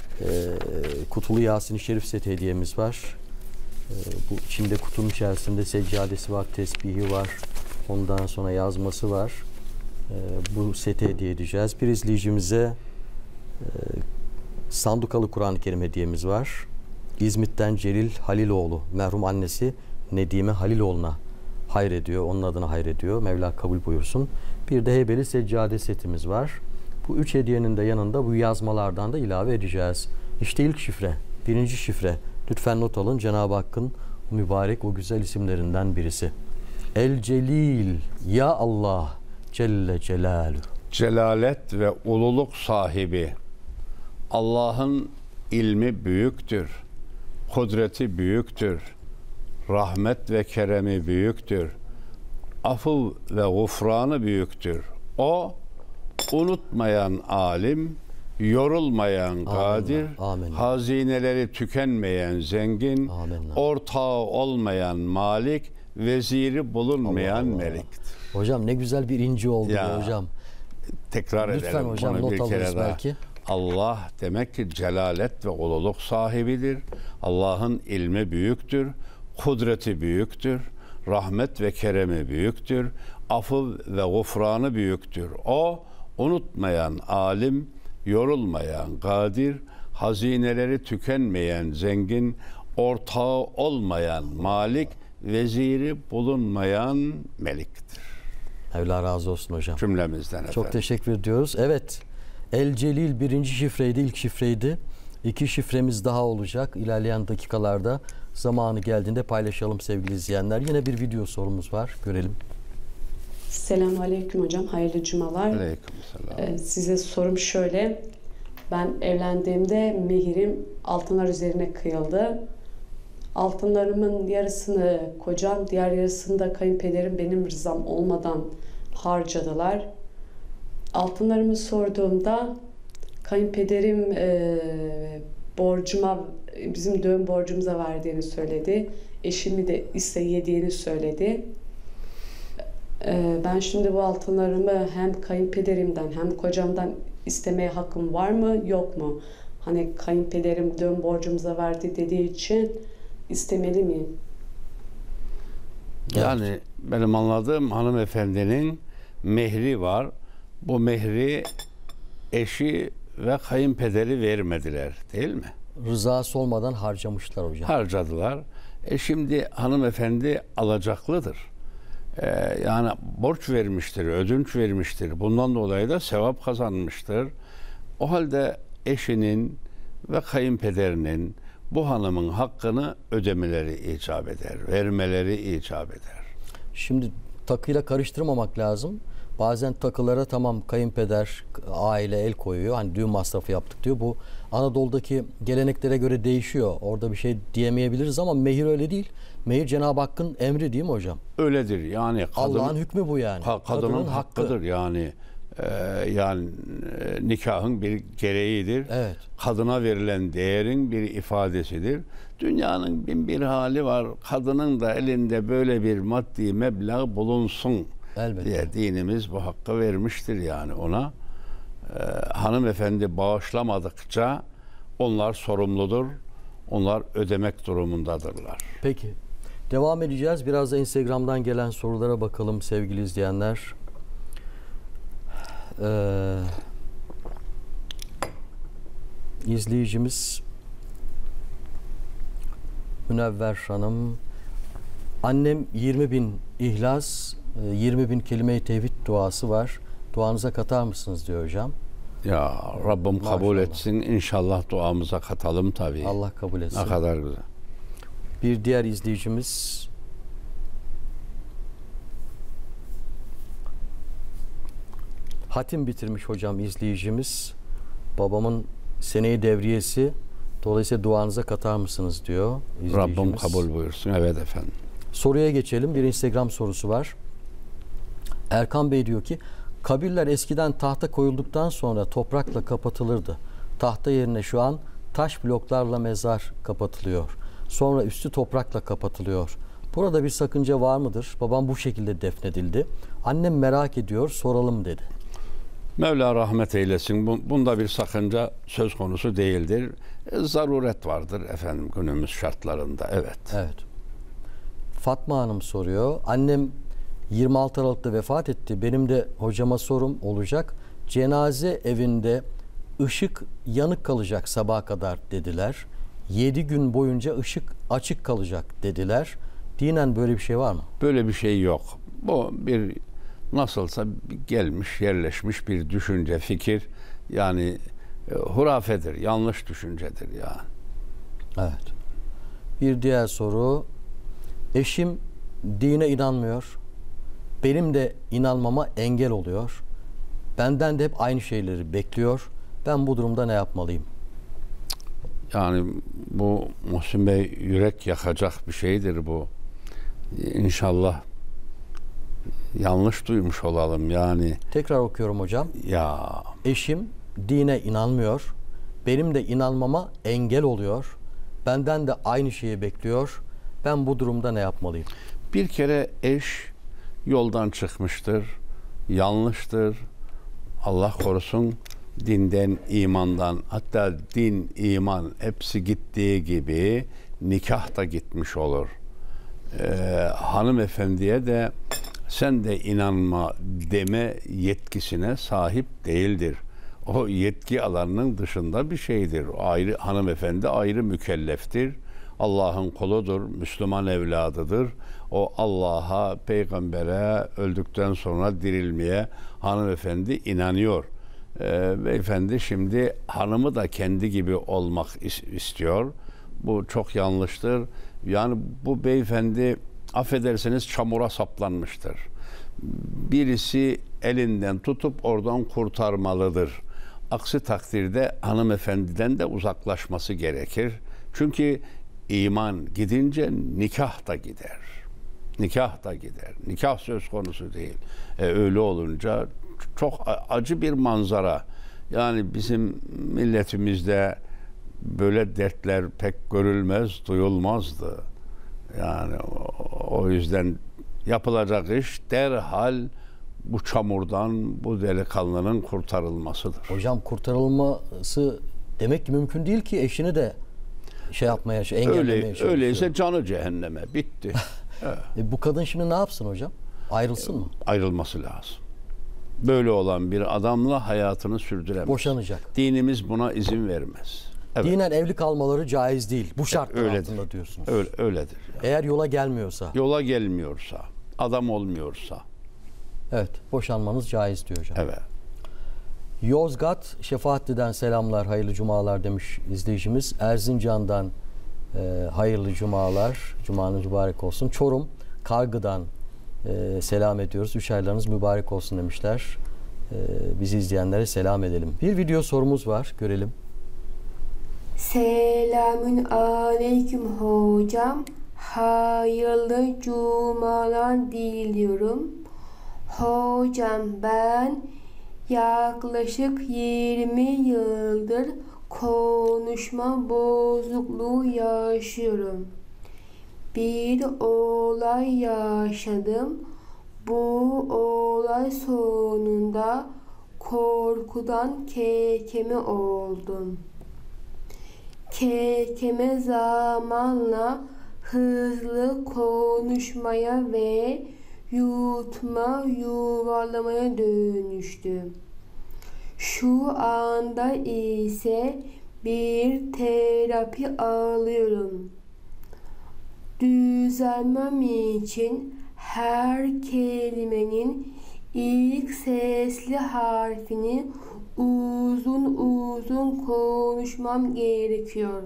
kutulu Yasin-i Şerif seti hediyemiz var. E, bu içinde kutunun içerisinde seccadesi var, tesbihi var. Ondan sonra yazması var. E, bu seti hediye edeceğiz. Bir izleyicimize e, sandukalı Kur'an-ı Kerim hediyemiz var. İzmit'ten Celil Haliloğlu, merhum annesi Nedime Haliloğlu'na hayrediyor. Onun adına hayrediyor. Mevla kabul buyursun. Bir de Heybeli seccade setimiz var. Bu üç hediyenin de yanında bu yazmalardan da ilave edeceğiz. İşte ilk şifre, birinci şifre. Lütfen not alın. Cenab-ı Hakk'ın mübarek o güzel isimlerinden birisi. El Celil, Ya Allah, Celle Celaluhu. Celalet ve ululuk sahibi Allah'ın ilmi büyüktür. Kudreti büyüktür. Rahmet ve keremi büyüktür. Afı ve gufranı büyüktür. O unutmayan alim, yorulmayan kadir, Amin. hazineleri tükenmeyen zengin, Amin. ortağı olmayan malik, veziri bulunmayan Allah Allah. meliktir. Hocam ne güzel bir inci oldu Ya, bu hocam. Tekrar Lütfen edelim hocam, bunu not bir alırız kere daha. belki. Allah demek ki celalet ve ululuk sahibidir. Allah'ın ilmi büyüktür, kudreti büyüktür, rahmet ve keremi büyüktür, affı ve gufranı büyüktür. O unutmayan alim, yorulmayan kadir, hazineleri tükenmeyen zengin, ortağı olmayan malik, veziri bulunmayan meliktir. Mevla razı olsun hocam. Cümlemizden efendim. Çok teşekkür ediyoruz. Evet, El Celil birinci şifreydi, ilk şifreydi. İki şifremiz daha olacak. İlerleyen dakikalarda zamanı geldiğinde paylaşalım sevgili izleyenler. Yine bir video sorumuz var. Görelim. Selamünaleyküm hocam. Hayırlı cumalar. Aleykümselam. Ee, size sorum şöyle. Ben evlendiğimde mehirim altınlar üzerine kıyıldı. Altınlarımın yarısını kocam, diğer yarısını da kayınpederim benim rızam olmadan harcadılar. Altınlarımı sorduğumda kayınpederim e, borcuma, bizim düğün borcumuza verdiğini söyledi. Eşimi de ise yediğini söyledi. E, ben şimdi bu altınlarımı hem kayınpederimden hem kocamdan istemeye hakkım var mı yok mu? Hani kayınpederim düğün borcumuza verdi dediği için istemeli miyim? Yani benim anladığım hanımefendinin mehri var. Bu mehri eşi ve kayınpederi vermediler değil mi? Rızası olmadan harcamışlar hocam. Harcadılar. E şimdi hanımefendi alacaklıdır. Ee, yani borç vermiştir, ödünç vermiştir. Bundan dolayı da sevap kazanmıştır. O halde eşinin ve kayınpederinin bu hanımın hakkını ödemeleri icap eder, vermeleri icap eder. Şimdi takıyla karıştırmamak lazım. Bazen takılara tamam kayınpeder, aile el koyuyor. Hani düğün masrafı yaptık diyor. Bu Anadolu'daki geleneklere göre değişiyor. Orada bir şey diyemeyebiliriz ama mehir öyle değil. Mehir Cenab-ı Hakk'ın emri değil mi hocam? Öyledir yani. Kadın, Allah'ın hükmü bu yani. ka- kadının, Kadının hakkıdır hakkı. yani. Ee, yani e, nikahın bir gereğidir. Evet. Kadına verilen değerin bir ifadesidir. Dünyanın bin bir hali var. Kadının da elinde böyle bir maddi meblağ bulunsun Elbette. diye dinimiz bu hakkı vermiştir yani ona. Ee, hanımefendi bağışlamadıkça onlar sorumludur. Onlar ödemek durumundadırlar. Peki. Devam edeceğiz. Biraz da Instagram'dan gelen sorulara bakalım sevgili izleyenler. Ee, izleyicimiz Münevver Hanım, annem yirmi bin İhlas, yirmi bin kelime-i tevhid duası var. Duanıza katar mısınız diyor hocam. Ya Rabbim kabul Maşallah. etsin. İnşallah duamıza katalım tabii. Allah kabul etsin. Ne kadar güzel. Bir diğer izleyicimiz hatim bitirmiş hocam izleyicimiz. Babamın seneyi devriyesi, dolayısıyla duanıza katar mısınız diyor izleyicimiz. Rabbim kabul buyursun. Evet efendim. Soruya geçelim. Bir Instagram sorusu var. Erkan Bey diyor ki, kabirler eskiden tahta koyulduktan sonra toprakla kapatılırdı. Tahta yerine şu an taş bloklarla mezar kapatılıyor. Sonra üstü toprakla kapatılıyor. Burada bir sakınca var mıdır? Babam bu şekilde defnedildi. Annem merak ediyor, soralım dedi. Mevla rahmet eylesin. Bunda bir sakınca söz konusu değildir. E, zaruret vardır efendim günümüz şartlarında. Evet. Evet. Fatma Hanım soruyor. Annem yirmi altı Aralık'ta vefat etti. Benim de hocama sorum olacak. Cenaze evinde ışık yanık kalacak sabaha kadar dediler. yedi gün boyunca ışık açık kalacak dediler. Dinen böyle bir şey var mı? Böyle bir şey yok. Bu bir nasılsa gelmiş, yerleşmiş bir düşünce, fikir. Yani e, hurafedir, yanlış düşüncedir yani. Evet. Bir diğer soru. Eşim dine inanmıyor. Benim de inanmama engel oluyor. Benden de hep aynı şeyleri bekliyor. Ben bu durumda ne yapmalıyım? Yani bu Muhsin Bey yürek yakacak bir şeydir bu. İnşallah yanlış duymuş olalım yani. Tekrar okuyorum hocam. Ya Eşim dine inanmıyor. Benim de inanmama engel oluyor. Benden de aynı şeyi bekliyor. Ben bu durumda ne yapmalıyım? bir kere eş yoldan çıkmıştır, yanlıştır. Allah korusun dinden, imandan, hatta din, iman hepsi gittiği gibi nikah da gitmiş olur. Ee, hanımefendiye de sen de inanma deme yetkisine sahip değildir. O yetki alanının dışında bir şeydir. O ayrı, hanımefendi ayrı mükelleftir. Allah'ın kuludur, Müslüman evladıdır. O Allah'a, peygambere, öldükten sonra dirilmeye hanımefendi inanıyor. Ee, beyefendi şimdi hanımı da kendi gibi olmak is- istiyor. Bu çok yanlıştır. Yani bu beyefendi affederseniz çamura saplanmıştır. Birisi elinden tutup oradan kurtarmalıdır. Aksi takdirde hanımefendiden de uzaklaşması gerekir. Çünkü iman gidince nikah da gider. Nikah da gider. Nikah söz konusu değil. E, öyle olunca çok acı bir manzara. Yani bizim milletimizde böyle dertler pek görülmez, duyulmazdı. Yani o, o yüzden yapılacak iş derhal bu çamurdan bu delikanlının kurtarılmasıdır. Hocam kurtarılması demek ki mümkün değil ki eşini de şey yapmaya, şey, engellemeye Öyle, çalışıyor. öyleyse canı cehenneme. Bitti. Evet. E, bu kadın şimdi ne yapsın hocam? Ayrılsın mı? Ayrılması lazım. Böyle olan bir adamla hayatını sürdüremez. Boşanacak. Dinimiz buna izin vermez. Evet. Dinen evli kalmaları caiz değil. Bu şartlar Öyledir. altında diyorsunuz. Öyle, öyledir. Eğer yola gelmiyorsa. Yola gelmiyorsa, adam olmuyorsa. Evet, boşanmanız caiz diyor hocam. Evet. Yozgat Şefaatli'den selamlar, hayırlı cumalar demiş izleyicimiz. Erzincan'dan e, hayırlı cumalar, cumanız mübarek olsun. Çorum Kargı'dan e, selam ediyoruz. Üç aylarınız mübarek olsun demişler. E, bizi izleyenlere selam edelim. Bir video sorumuz var, görelim. Selamün aleyküm hocam. Hayırlı cumalar diliyorum. Hocam ben yaklaşık yirmi yıldır konuşma bozukluğu yaşıyorum. Bir olay yaşadım. Bu olay sonunda korkudan kekeme oldum. Kekeme zamanla hızlı konuşmaya ve yutma yuvarlamaya dönüştü. Şu anda ise bir terapi alıyorum. Düzelmem için her kelimenin ilk sesli harfini uzun uzun konuşmam gerekiyor.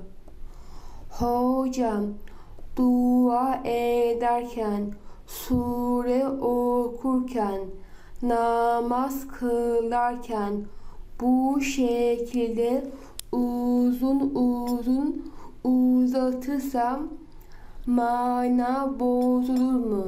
Hocam, dua ederken, sure okurken, namaz kılarken bu şekilde uzun uzun uzatırsam mana bozulur mu?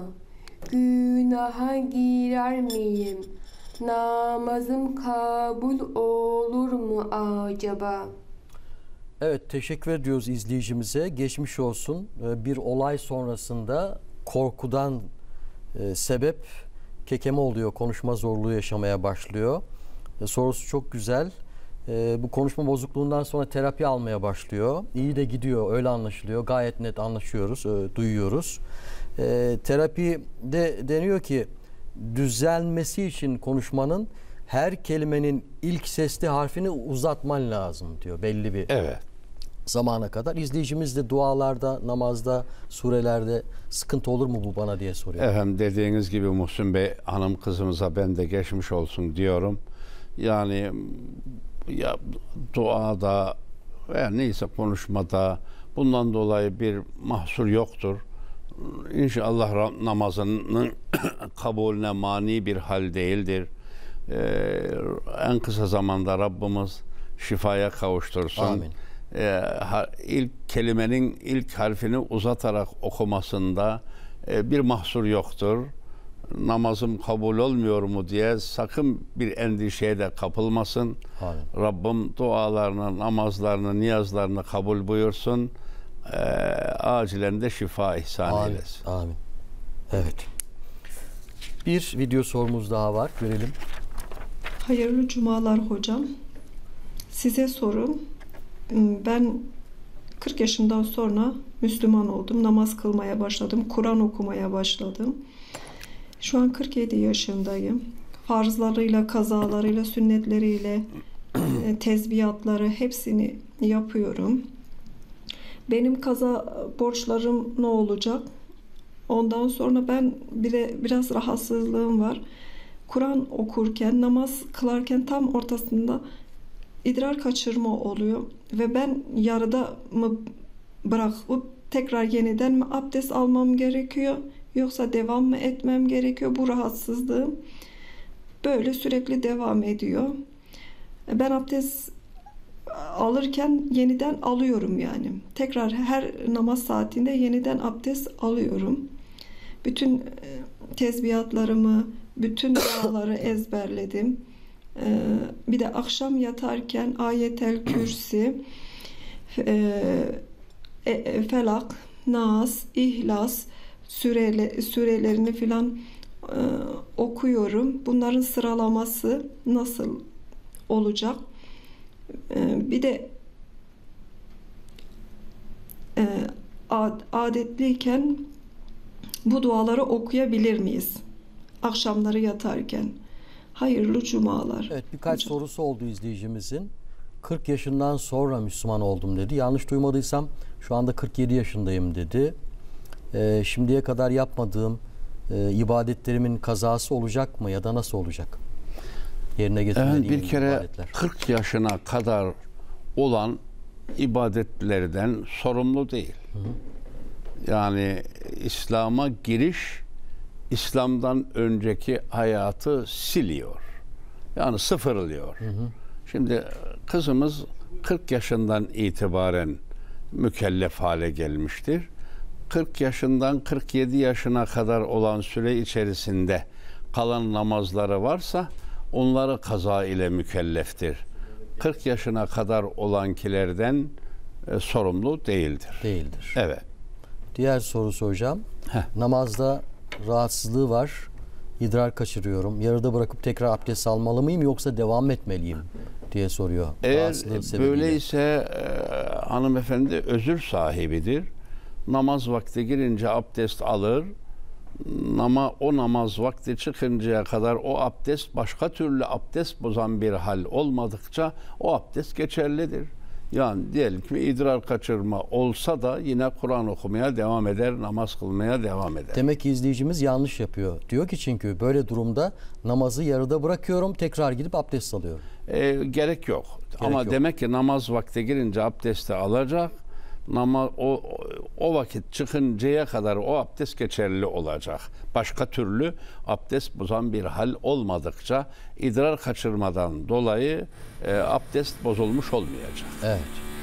Günaha girer miyim? Namazım kabul olur mu acaba? Evet, teşekkür ediyoruz izleyicimize. Geçmiş olsun. Bir olay sonrasında korkudan e, sebep kekeme oluyor. Konuşma zorluğu yaşamaya başlıyor. E, sorusu çok güzel. E, bu konuşma bozukluğundan sonra terapi almaya başlıyor. İyi de gidiyor, öyle anlaşılıyor. Gayet net anlaşıyoruz, e, duyuyoruz. E, terapide deniyor ki düzelmesi için konuşmanın her kelimenin ilk sesli harfini uzatman lazım diyor belli bir evet. zamana kadar. İzleyicimiz de dualarda, namazda, surelerde sıkıntı olur mu bu bana diye soruyor. Efendim dediğiniz gibi Muhsin Bey, hanım kızımıza ben de geçmiş olsun diyorum. Yani ya duada veya neyse konuşmada bundan dolayı bir mahsur yoktur. İnşallah namazının kabulüne mani bir hal değildir. Ee, en kısa zamanda Rabbimiz şifaya kavuştursun. Amin. Ee, ilk kelimenin ilk harfini uzatarak okumasında e, bir mahsur yoktur. Namazım kabul olmuyor mu diye sakın bir endişeye de kapılmasın. Amin. Rabbim dualarını, namazlarını, niyazlarını kabul buyursun. Ee, acilen de şifa ihsan Amin. eylesin. Amin. Evet. Bir video sorumuz daha var. Görelim. Hayırlı cumalar hocam. Size sorum. Ben kırk yaşından sonra Müslüman oldum. Namaz kılmaya başladım. Kur'an okumaya başladım. Şu an kırk yedi yaşındayım. Farzlarıyla, kazalarıyla, sünnetleriyle, tezbihatları hepsini yapıyorum. Benim kaza borçlarım ne olacak? Ondan sonra ben bir de biraz rahatsızlığım var. Kur'an okurken, namaz kılarken tam ortasında idrar kaçırma oluyor. Ve ben yarıda mı bırakıp tekrar yeniden mi abdest almam gerekiyor? Yoksa devam mı etmem gerekiyor? Bu rahatsızlığım böyle sürekli devam ediyor. Ben abdest alırken yeniden alıyorum yani. Tekrar her namaz saatinde yeniden abdest alıyorum. Bütün tezbihatlarımı, bütün duaları ezberledim. Bir de akşam yatarken Ayetel Kürsi, Felak, Nas, İhlas sürele, sürelerini filan okuyorum. Bunların sıralaması nasıl olacak? Bir de adetliyken bu duaları okuyabilir miyiz? Akşamları yatarken. Hayırlı cumalar. Evet, birkaç hocam. Sorusu oldu izleyicimizin. kırk yaşından sonra Müslüman oldum dedi. Yanlış duymadıysam şu anda kırk yedi yaşındayım dedi. Ee, şimdiye kadar yapmadığım e, ibadetlerimin kazası olacak mı ya da nasıl olacak? Yerine getirmediğim evet, bir kere ibadetler. kırk yaşına kadar olan ibadetlerden sorumlu değil. Hı hı. Yani İslam'a giriş İslam'dan önceki hayatı siliyor. Yani sıfırlıyor. Hı hı. Şimdi kızımız kırk yaşından itibaren mükellef hale gelmiştir. kırk yaşından kırk yedi yaşına kadar olan süre içerisinde kalan namazları varsa onları kaza ile mükelleftir. kırk yaşına kadar olankilerden e, sorumlu değildir. Değildir. Evet. Diğer sorusu hocam. Heh. Namazda rahatsızlığı var. İdrar kaçırıyorum. Yarıda bırakıp tekrar abdest almalı mıyım yoksa devam etmeliyim diye soruyor. Eğer böyleyse e, hanımefendi özür sahibidir. Namaz vakti girince abdest alır. Ama o namaz vakti çıkıncaya kadar o abdest başka türlü abdest bozan bir hal olmadıkça o abdest geçerlidir. Yani diyelim ki idrar kaçırma olsa da yine Kur'an okumaya devam eder, namaz kılmaya devam eder. Demek ki izleyicimiz yanlış yapıyor. Diyor ki çünkü böyle durumda namazı yarıda bırakıyorum, tekrar gidip abdest alıyorum. E, gerek yok. Gerek Ama yok. demek ki namaz vakti girince abdesti alacak. Namaz o o vakit çıkıncaya kadar o abdest geçerli olacak. Başka türlü abdest bozan bir hal olmadıkça idrar kaçırmadan dolayı e, abdest bozulmuş olmayacak. Evet.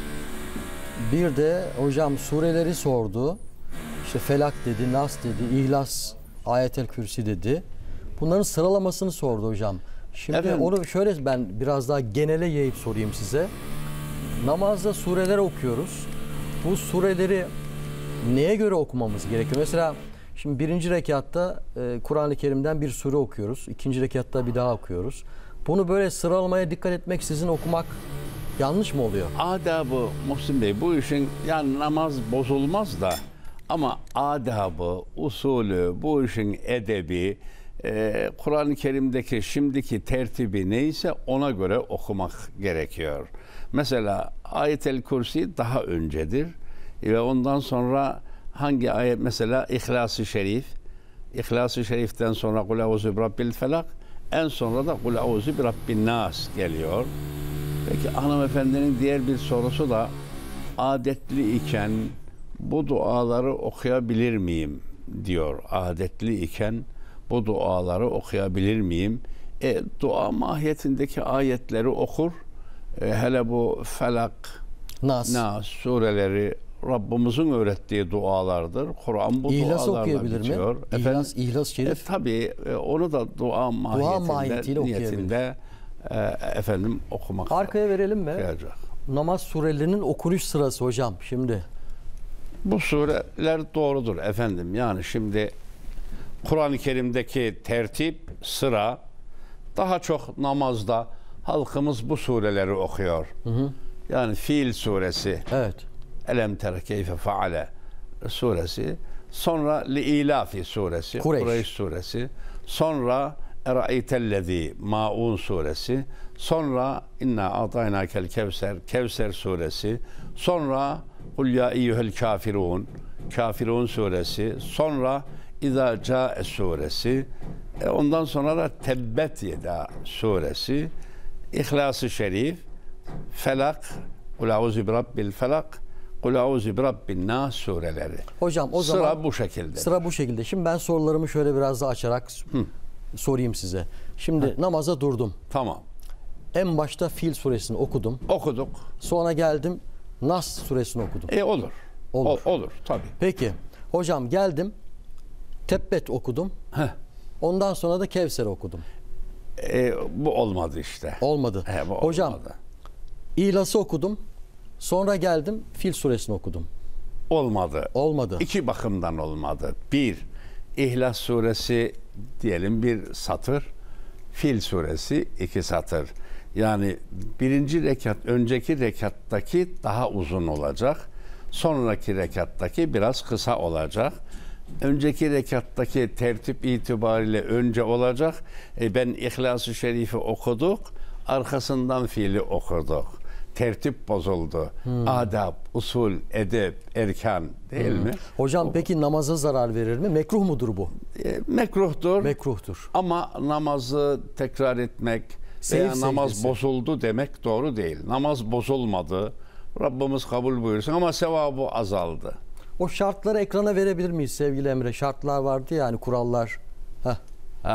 Bir de hocam sureleri sordu. İşte Felak dedi, Nas dedi, İhlas, Ayetel Kürsi dedi. Bunların sıralamasını sordu hocam. Şimdi Efendim? onu şöyle ben biraz daha genele yayıp sorayım size. Namazda sureler okuyoruz. Bu sureleri neye göre okumamız gerekiyor? Mesela şimdi birinci rekatta e, Kur'an-ı Kerim'den bir sure okuyoruz. İkinci rekatta bir daha okuyoruz. Bunu böyle sıralamaya dikkat etmeksizin okumak yanlış mı oluyor? Adabı Muhsin Bey, bu işin yani namaz bozulmaz da ama adabı, usulü, bu işin edebi, e, Kur'an-ı Kerim'deki şimdiki tertibi neyse ona göre okumak gerekiyor. Mesela Ayet-el Kürsi daha öncedir ve ondan sonra hangi ayet, mesela İhlas-ı Şerif, İhlas-ı Şerif'ten sonra Kul Euzu Birabbil Felak, en sonra da Kul Euzu Birabbin Nas geliyor. Peki hanımefendinin diğer bir sorusu da adetli iken bu duaları okuyabilir miyim diyor. Adetli iken bu duaları okuyabilir miyim? E, dua mahiyetindeki ayetleri okur. E, hele bu Felak, Nas, Nas sureleri Rabbimizin öğrettiği dualardır. Kur'an bu İhlas dualarla okuyabilir bitiyor. mi? Efendim, İhlas, İhlas-ı Şerif. E, tabii e, onu da dua mahiyetinde, mahiyetiyle niyetinde e, efendim okumak. Arkaya verelim mi? Gelecek. Namaz surelerinin okunuş sırası hocam şimdi. Bu sureler doğrudur efendim. Yani şimdi Kur'an-ı Kerim'deki tertip, sıra daha çok namazda halkımız bu sureleri okuyor. Hı hı. Yani Fil suresi. Evet. Elem tere keyfe faale suresi. Sonra Li-İlafi suresi. Kureyş. Kureyş suresi. Sonra Eraeytellezî Maun suresi. Sonra İnna ataynakel kevser. Kevser suresi. Sonra Kul ya eyyuhel kafirun. Kafirun suresi. Sonra İza Câe suresi. E ondan sonra da Tebbet Yeda suresi. İhlas-ı Şerif. Felak. Kul Euzu Birabbil Felak. Kul Euzu Birabbin Nas sureleri. Hocam o sıra zaman bu şekilde. Sıra bu şekilde. Şimdi ben sorularımı şöyle biraz daha açarak Hı. sorayım size. Şimdi Hı. namaza durdum. Tamam. En başta Fil suresini okudum. Okuduk. Sonra geldim Nas suresini okudum. E olur. Olur. O, olur tabii. Peki. Hocam geldim Tebbet okudum. Heh. Ondan sonra da Kevser okudum. E, bu olmadı işte. Olmadı. He, bu Hocam olmadı. İhlas'ı okudum. Sonra geldim Fil suresini okudum. Olmadı. Olmadı. İki bakımdan olmadı. Bir, İhlas suresi diyelim bir satır. Fil suresi iki satır. Yani birinci rekat, önceki rekattaki daha uzun olacak. Sonraki rekattaki biraz kısa olacak. Önceki rekattaki tertip itibariyle önce olacak. E ben İhlas-ı Şerif'i okuduk. Arkasından fiili okuduk. Tertip bozuldu. Hmm. Adab, usul, edep, erkan değil hmm. mi? Hocam o, peki namaza zarar verir mi? Mekruh mudur bu? E, mekruhtur. Mekruhtur. Ama namazı tekrar etmek Seyir veya namaz secdesi. bozuldu demek doğru değil. Namaz bozulmadı. Rabbimiz kabul buyursun ama sevabı azaldı. O şartları ekrana verebilir miyiz sevgili Emre? Şartlar vardı ya hani kurallar. Heh. Heh.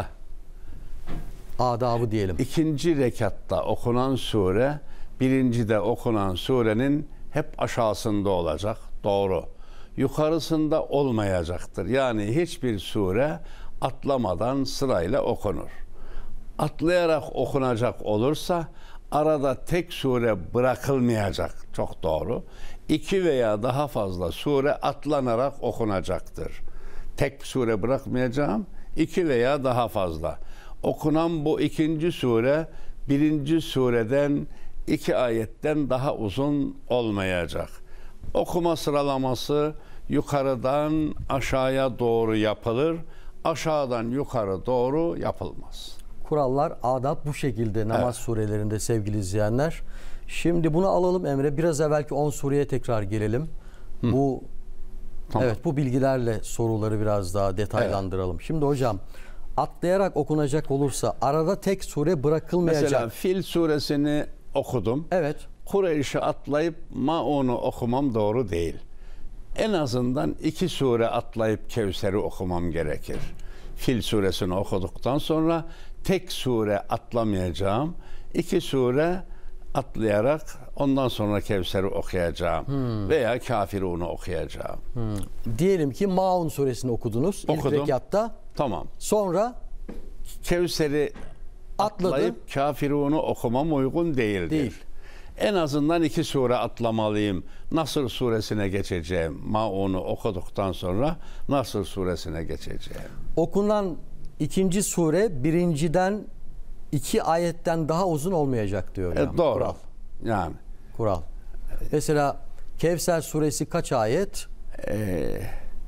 Adabı diyelim. İkinci rekatta okunan sure birincide okunan surenin hep aşağısında olacak. Doğru. Yukarısında olmayacaktır. Yani hiçbir sure atlamadan sırayla okunur. Atlayarak okunacak olursa arada tek sure bırakılmayacak. Çok doğru. İki veya daha fazla sure atlanarak okunacaktır. Tek sure bırakmayacağım. İki veya daha fazla. Okunan bu ikinci sure birinci sureden iki ayetten daha uzun olmayacak. Okuma sıralaması yukarıdan aşağıya doğru yapılır. Aşağıdan yukarı doğru yapılmaz. Kurallar, adab bu şekilde namaz evet. surelerinde sevgili izleyenler. Şimdi bunu alalım Emre. Biraz evvelki on sureye tekrar gelelim. Hı. Bu tamam. Evet, bu bilgilerle soruları biraz daha detaylandıralım. Evet. Şimdi hocam, atlayarak okunacak olursa arada tek sure bırakılmayacak. Mesela Fil suresini okudum. Evet. Kureyş'i atlayıp Maun'u okumam doğru değil. En azından iki sure atlayıp Kevser'i okumam gerekir. Fil suresini okuduktan sonra tek sure atlamayacağım. İki sure atlayarak ondan sonra Kevser'i okuyacağım. Hmm. Veya Kafirun'u okuyacağım. Hmm. Diyelim ki Maun suresini okudunuz. Okudum. İlk rekatta. Tamam. Sonra Kevser'i atlayıp Kafirun'u okumam uygun değildir. Değil. En azından iki sure atlamalıyım. Nasr suresine geçeceğim. Maun'u okuduktan sonra Nasr suresine geçeceğim. Okunan ikinci sure birinciden iki ayetten daha uzun olmayacak diyor. E, yani. doğru. Kural. Yani. Kural. Mesela Kevser suresi kaç ayet? Eee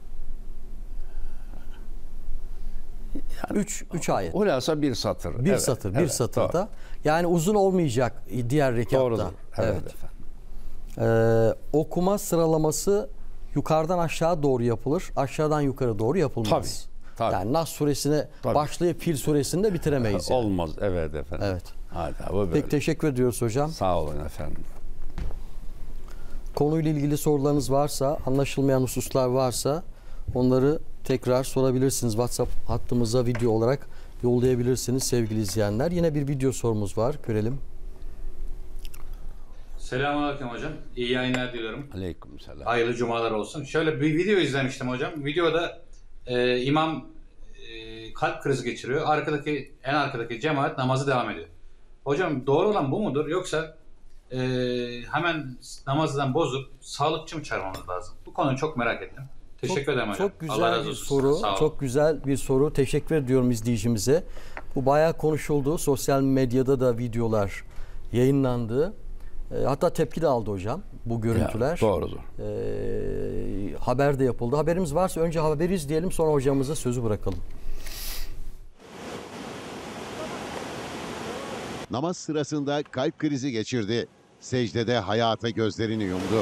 Yani üç, üç ayet. Hulasa bir satır. Bir evet, satır, bir evet, satırda. Doğru. Yani uzun olmayacak diğer rekatta. Doğrudur. Evet, evet. Efendim. Ee, okuma sıralaması yukarıdan aşağı doğru yapılır. Aşağıdan yukarı doğru yapılmaz. Tabii. Tabii. Yani Nas suresine Tabii. başlayıp Fil suresini de bitiremeyiz. Yani. Olmaz. Evet efendim. Evet. Hadi, bu böyle. Peki, teşekkür ediyoruz hocam. Sağ olun efendim. Konuyla ilgili sorularınız varsa, anlaşılmayan hususlar varsa onları tekrar sorabilirsiniz. WhatsApp hattımıza video olarak yollayabilirsiniz sevgili izleyenler. Yine bir video sorumuz var. Görelim. Selamünaleyküm hocam. İyi yayınlar diliyorum. Aleykümselam. Hayırlı cumalar olsun. Şöyle bir video izlemiştim hocam. Videoda e, imam e, kalp krizi geçiriyor. Arkadaki en arkadaki cemaat namazı devam ediyor. Hocam doğru olan bu mudur? Yoksa e, hemen namazdan bozup sağlıkçı mı çağırmamız lazım? Bu konuyu çok merak ettim. Teşekkür çok, ederim hocam. Çok güzel bir soru. Sağ çok güzel bir soru. Teşekkür ediyorum izleyicimize. Bu bayağı konuşuldu. Sosyal medyada da videolar yayınlandı. E, hatta tepki de aldı hocam bu görüntüler. Ya, doğrudur. E, haber de yapıldı. Haberimiz varsa önce haberi izleyelim, sonra hocamıza sözü bırakalım. Namaz sırasında kalp krizi geçirdi. Secdede hayata gözlerini yumdu.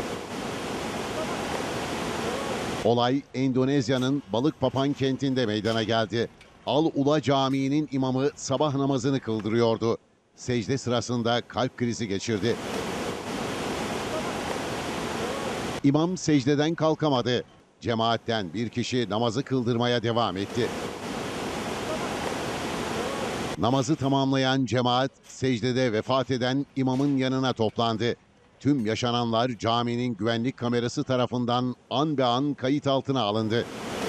Olay Endonezya'nın Balıkpapan kentinde meydana geldi. Al Ula Camii'nin imamı sabah namazını kıldırıyordu. Secde sırasında kalp krizi geçirdi. İmam secdeden kalkamadı. Cemaatten bir kişi namazı kıldırmaya devam etti. Namazı tamamlayan cemaat secdede vefat eden imamın yanına toplandı. Tüm yaşananlar caminin güvenlik kamerası tarafından an be an kayıt altına alındı.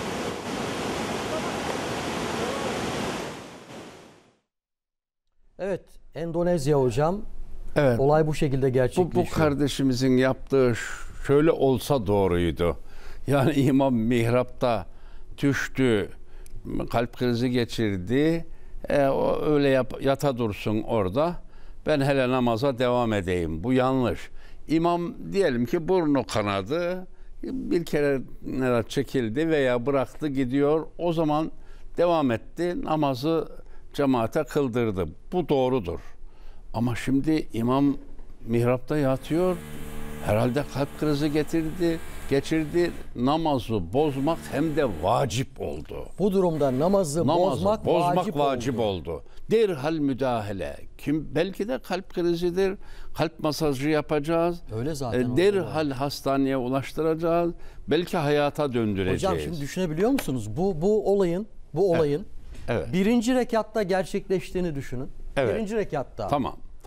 Evet, Endonezya hocam. Evet. Olay bu şekilde gerçekleşiyor. Bu, bu kardeşimizin yaptığı şöyle olsa doğruydu. Yani imam mihrapta düştü, kalp krizi geçirdi. E, o öyle yap, yata dursun orada. Ben hele namaza devam edeyim. Bu yanlış. İmam diyelim ki burnu kanadı, bir kere çekildi veya bıraktı gidiyor. O zaman devam etti, namazı cemaate kıldırdı. Bu doğrudur. Ama şimdi imam mihrapta yatıyor. Herhalde kalp krizi getirdi, geçirdi. Namazı bozmak hem de vacip oldu. Bu durumda namazı, namazı bozmak, bozmak vacip, vacip oldu. oldu. Derhal müdahale. Kim belki de kalp krizidir. Kalp masajı yapacağız. Öyle zaten. E, derhal hastaneye ulaştıracağız. Belki hayata döndüreceğiz. Hocam şimdi düşünebiliyor musunuz? Bu bu olayın, bu olayın evet. Evet. birinci rekatta gerçekleştiğini düşünün. Evet. Birinci rekatta. Tamam.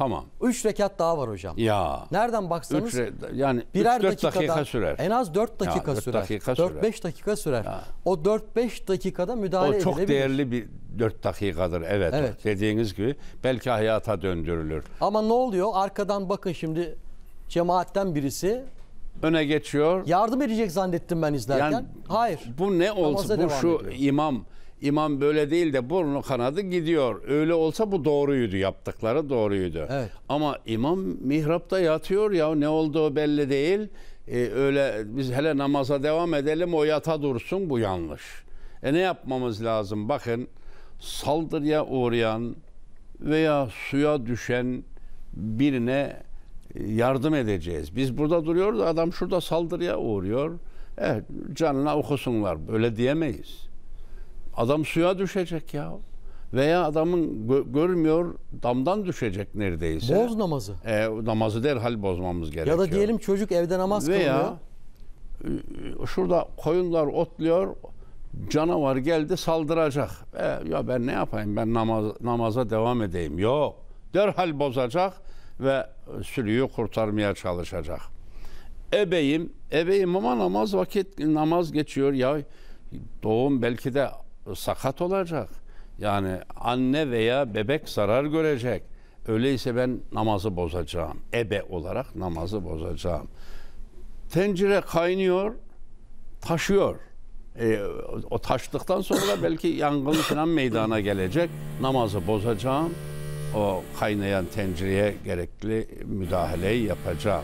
Tamam. Üç rekat daha var hocam. Ya. Nereden baksanız Üç, yani birer üç dört dakika dakikada sürer. En az dört dakika Ya, dört sürer. dakika dört beş dakika sürer. Ya. O dört beş dakikada müdahale O çok edilebilir. değerli bir dört dakikadır. Evet. Evet. Dediğiniz gibi belki hayata döndürülür. Ama ne oluyor? Arkadan bakın şimdi cemaatten birisi öne geçiyor. Yardım edecek zannettim ben izlerken. Yani Hayır. Bu ne olsa Namaza bu devam şu ediyor. imam imam böyle değil de burnu kanadı gidiyor. Öyle olsa bu doğruydu, yaptıkları doğruydu. Evet. Ama imam mihrapta yatıyor ya, ne olduğu belli değil. Ee, öyle biz hele namaza devam edelim, o yata dursun, bu yanlış. E ne yapmamız lazım? Bakın, saldırıya uğrayan veya suya düşen birine yardım edeceğiz. Biz burada duruyoruz, adam şurada saldırıya uğruyor. Evet, canına okusunlar. Böyle diyemeyiz. Adam suya düşecek ya. Veya adamın gö- görmüyor, damdan düşecek neredeyse. Boz namazı. E, namazı derhal bozmamız gerekiyor. Ya da diyelim çocuk evde namaz Veya kılıyor. e, şurada koyunlar otluyor, canavar geldi saldıracak. E, ya ben ne yapayım, ben namaz, namaza devam edeyim. Yok, derhal bozacak ve sürüyü kurtarmaya çalışacak. Ebeyim, ebeyim ama namaz vakit, namaz geçiyor ya, doğum belki de sakat olacak. Yani anne veya bebek zarar görecek. Öyleyse ben namazı bozacağım. Ebe olarak namazı bozacağım. Tencere kaynıyor, taşıyor. E, o taştıktan sonra da belki yangın falan meydana gelecek. Namazı bozacağım. O kaynayan tencereye gerekli müdahaleyi yapacağım.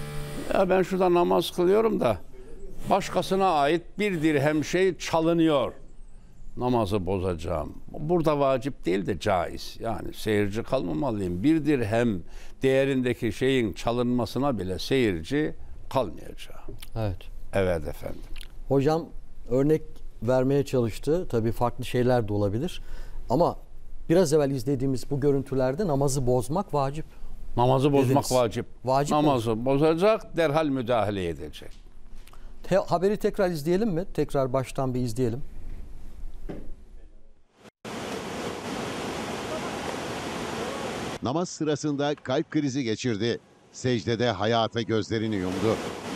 Ya ben şurada namaz kılıyorum da başkasına ait bir dirhem şey çalınıyor. Namazı bozacağım. Burada vacip değil de caiz. Yani seyirci kalmamalıyım. Bir dirhem değerindeki şeyin çalınmasına bile seyirci kalmayacağım. Evet. Evet efendim. Hocam örnek vermeye çalıştı. Tabii farklı şeyler de olabilir. Ama biraz evvel izlediğimiz bu görüntülerde namazı bozmak vacip. Namazı bozmak Dediniz. vacip. Vacip Namazı olsun. bozacak, derhal müdahale edecek. Te- haberi tekrar izleyelim mi? Tekrar baştan bir izleyelim. Namaz sırasında kalp krizi geçirdi. Secdede hayata gözlerini yumdu.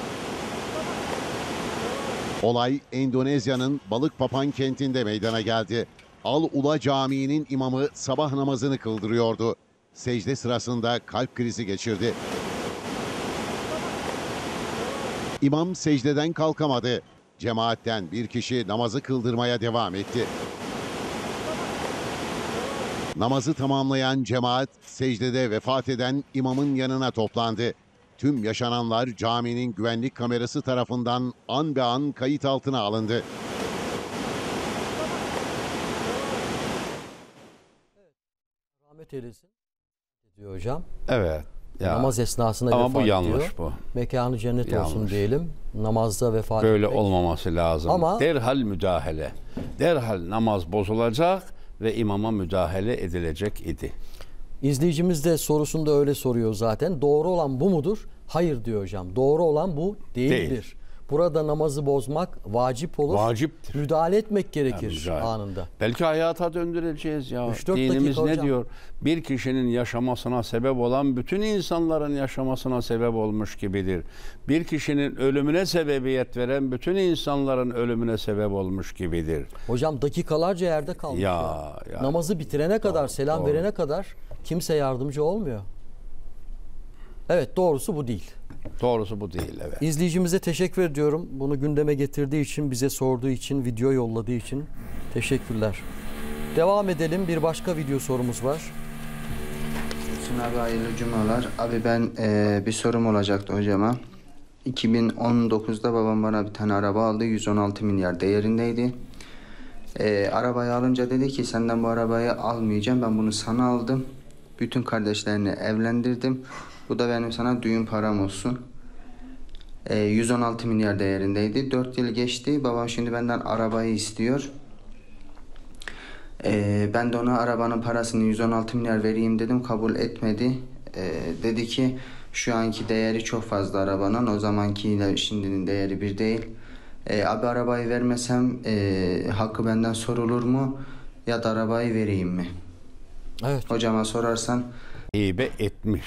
Olay Endonezya'nın Balıkpapan kentinde meydana geldi. Al Ula Camii'nin imamı sabah namazını kıldırıyordu. Secde sırasında kalp krizi geçirdi. İmam secdeden kalkamadı. Cemaatten bir kişi namazı kıldırmaya devam etti. Namazı tamamlayan cemaat secdede vefat eden imamın yanına toplandı. Tüm yaşananlar caminin güvenlik kamerası tarafından an be an kayıt altına alındı. Rahmet eylesin diyor hocam. Evet. Ya. Namaz esnasında Ama vefat bu yanlış ediyor. bu. Mekanı cennet Yanlış. olsun diyelim. Namazda vefat Böyle etmek. olmaması lazım. Ama- derhal müdahale. Derhal namaz bozulacak ve imama müdahale edilecek idi. İzleyicimiz de sorusunda öyle soruyor zaten. Doğru olan bu mudur? Hayır diyor hocam. Doğru olan bu değildir. Değil. Burada namazı bozmak vacip olur. Vaciptir. Müdahale etmek gerekir Yani müdahale. anında. Belki hayata döndüreceğiz ya. üç dört Dinimiz dakika ne hocam. diyor? Bir kişinin yaşamasına sebep olan bütün insanların yaşamasına sebep olmuş gibidir. Bir kişinin ölümüne sebebiyet veren bütün insanların ölümüne sebep olmuş gibidir. Hocam dakikalarca yerde kalmış. Ya, ya. ya. Namazı bitirene kadar, selam doğru. verene kadar kimse yardımcı olmuyor. Evet, doğrusu bu değil. Doğrusu bu değil, evet. İzleyicimize teşekkür ediyorum. Bunu gündeme getirdiği için, bize sorduğu için, video yolladığı için teşekkürler. Devam edelim. Bir başka video sorumuz var. Hüsnü abi hayırlı cumalar. Abi ben e, bir sorum olacaktı hocama. iki bin on dokuzda babam bana bir tane araba aldı. yüz on altı milyar değerindeydi. E, arabayı alınca dedi ki senden bu arabayı almayacağım. Ben bunu sana aldım. Bütün kardeşlerini evlendirdim. Bu da benim sana düğün param olsun. E, yüz on altı milyar değerindeydi. dört yıl geçti. Babam şimdi benden arabayı istiyor. Ee, ben de ona arabanın parasını yüz on altı milyar vereyim dedim, kabul etmedi. Ee, dedi ki şu anki değeri çok fazla arabanın, o zamankiyle şimdinin değeri bir değil. Ee, abi arabayı vermesem e, hakkı benden sorulur mu ya da arabayı vereyim mi? Evet. Hocama sorarsan hibe etmiş.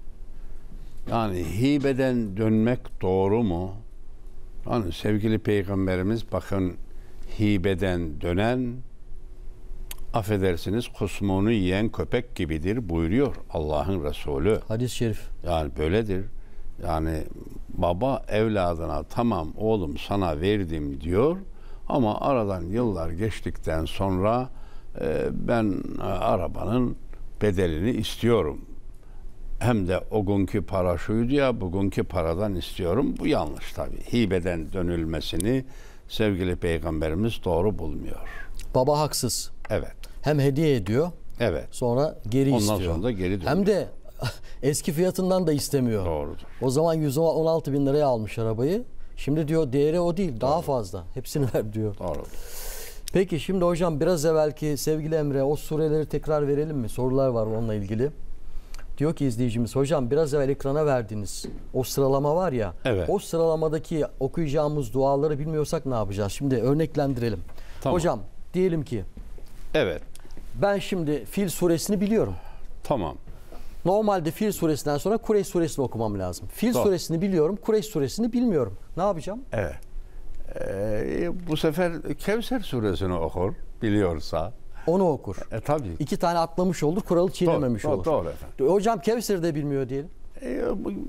Yani hibeden dönmek doğru mu? Yani sevgili Peygamberimiz bakın hibeden dönen affedersiniz kusmunu yiyen köpek gibidir buyuruyor Allah'ın Resulü. Hadis-i şerif. Yani böyledir. Yani baba evladına tamam oğlum sana verdim diyor ama aradan yıllar geçtikten sonra e, ben e, arabanın bedelini istiyorum. Hem de o günkü para şuydu ya bugünkü paradan istiyorum. Bu yanlış tabii. Hibeden dönülmesini sevgili Peygamberimiz doğru bulmuyor. Baba haksız. Evet. Hem hediye ediyor. Evet. Sonra geri Ondan istiyor. sonra da geri dönüyor. Hem de eski fiyatından da istemiyor. Doğrudur. O zaman yüz on altı bin liraya almış arabayı. Şimdi diyor değeri o değil. Daha Doğru. fazla. Hepsini ver diyor. Doğru. Peki şimdi hocam biraz evvelki sevgili Emre o sureleri tekrar verelim mi? Sorular var onunla ilgili. Diyor ki izleyicimiz hocam biraz evvel ekrana verdiğiniz o sıralama var ya. Evet. O sıralamadaki okuyacağımız duaları bilmiyorsak ne yapacağız? Şimdi örneklendirelim. Tamam. Hocam diyelim ki. Evet. Ben şimdi Fil suresini biliyorum. Tamam. Normalde Fil suresinden sonra Kureyş suresini okumam lazım. Fil Doğru. suresini biliyorum, Kureyş suresini bilmiyorum. Ne yapacağım? Evet. Ee, bu sefer Kevser suresini okur biliyorsa. Onu okur. E tabii. İki tane atlamış olur, kuralı çiğnememiş doğru, olur. Doğru efendim. Hocam Kevser'i de bilmiyor diyelim. E,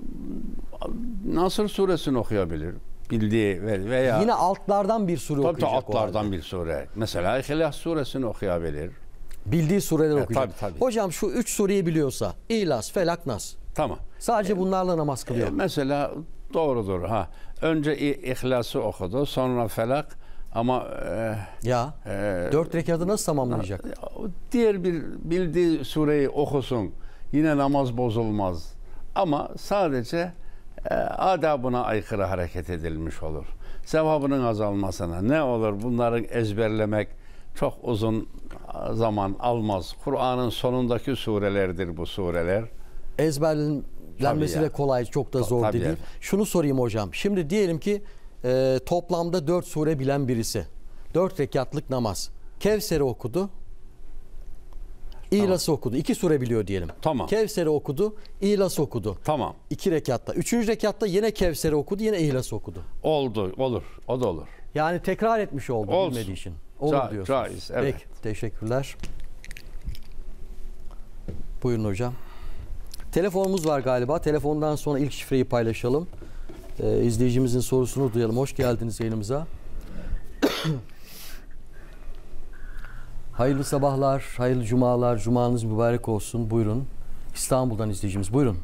Nasır suresini okuyabilir. Bildiği veya yine altlardan bir sure tabii okuyacak. Altlardan bir sure. Mesela İhlas suresini okuyabilir. Bildiği sureler e, okuyacak. Tabii, tabii. Hocam şu üç sureyi biliyorsa İhlas, Felak, Nas. Tamam. Sadece e, bunlarla namaz kılıyor. E, mesela doğrudur ha. Önce İhlas'ı okudu, sonra Felak ama e, ya e, dört rekatı nasıl tamamlayacak? Diğer bir bildiği sureyi okusun. Yine namaz bozulmaz. Ama sadece e, adabına aykırı hareket edilmiş olur. Sevabının azalmasına ne olur bunların ezberlemek çok uzun zaman almaz. Kur'an'ın sonundaki surelerdir bu sureler. Ezberlenmesi de kolay, çok da zor tabii değil. Yani. Şunu sorayım hocam. Şimdi diyelim ki e, toplamda dört sure bilen birisi. Dört rekatlık namaz. Kevser'i okudu. İhlas'ı tamam. okudu. İki sure biliyor diyelim. Tamam. Kevser'i okudu. İhlas'ı okudu. Tamam. İki rekatta. Üçüncü rekatta yine Kevser'i okudu. Yine İhlas'ı okudu. Oldu. Olur. O da olur. Yani tekrar etmiş oldu Olsun. bilmediği için. Olur Ca- diyorsunuz. Caiz. Evet. Peki. Teşekkürler. Buyurun hocam. Telefonumuz var galiba. Telefondan sonra ilk şifreyi paylaşalım. Ee, izleyicimizin sorusunu duyalım. Hoş geldiniz yayınımıza. Hayırlı sabahlar, hayırlı cumalar, cumanız mübarek olsun. Buyurun. İstanbul'dan izleyicimiz. Buyurun.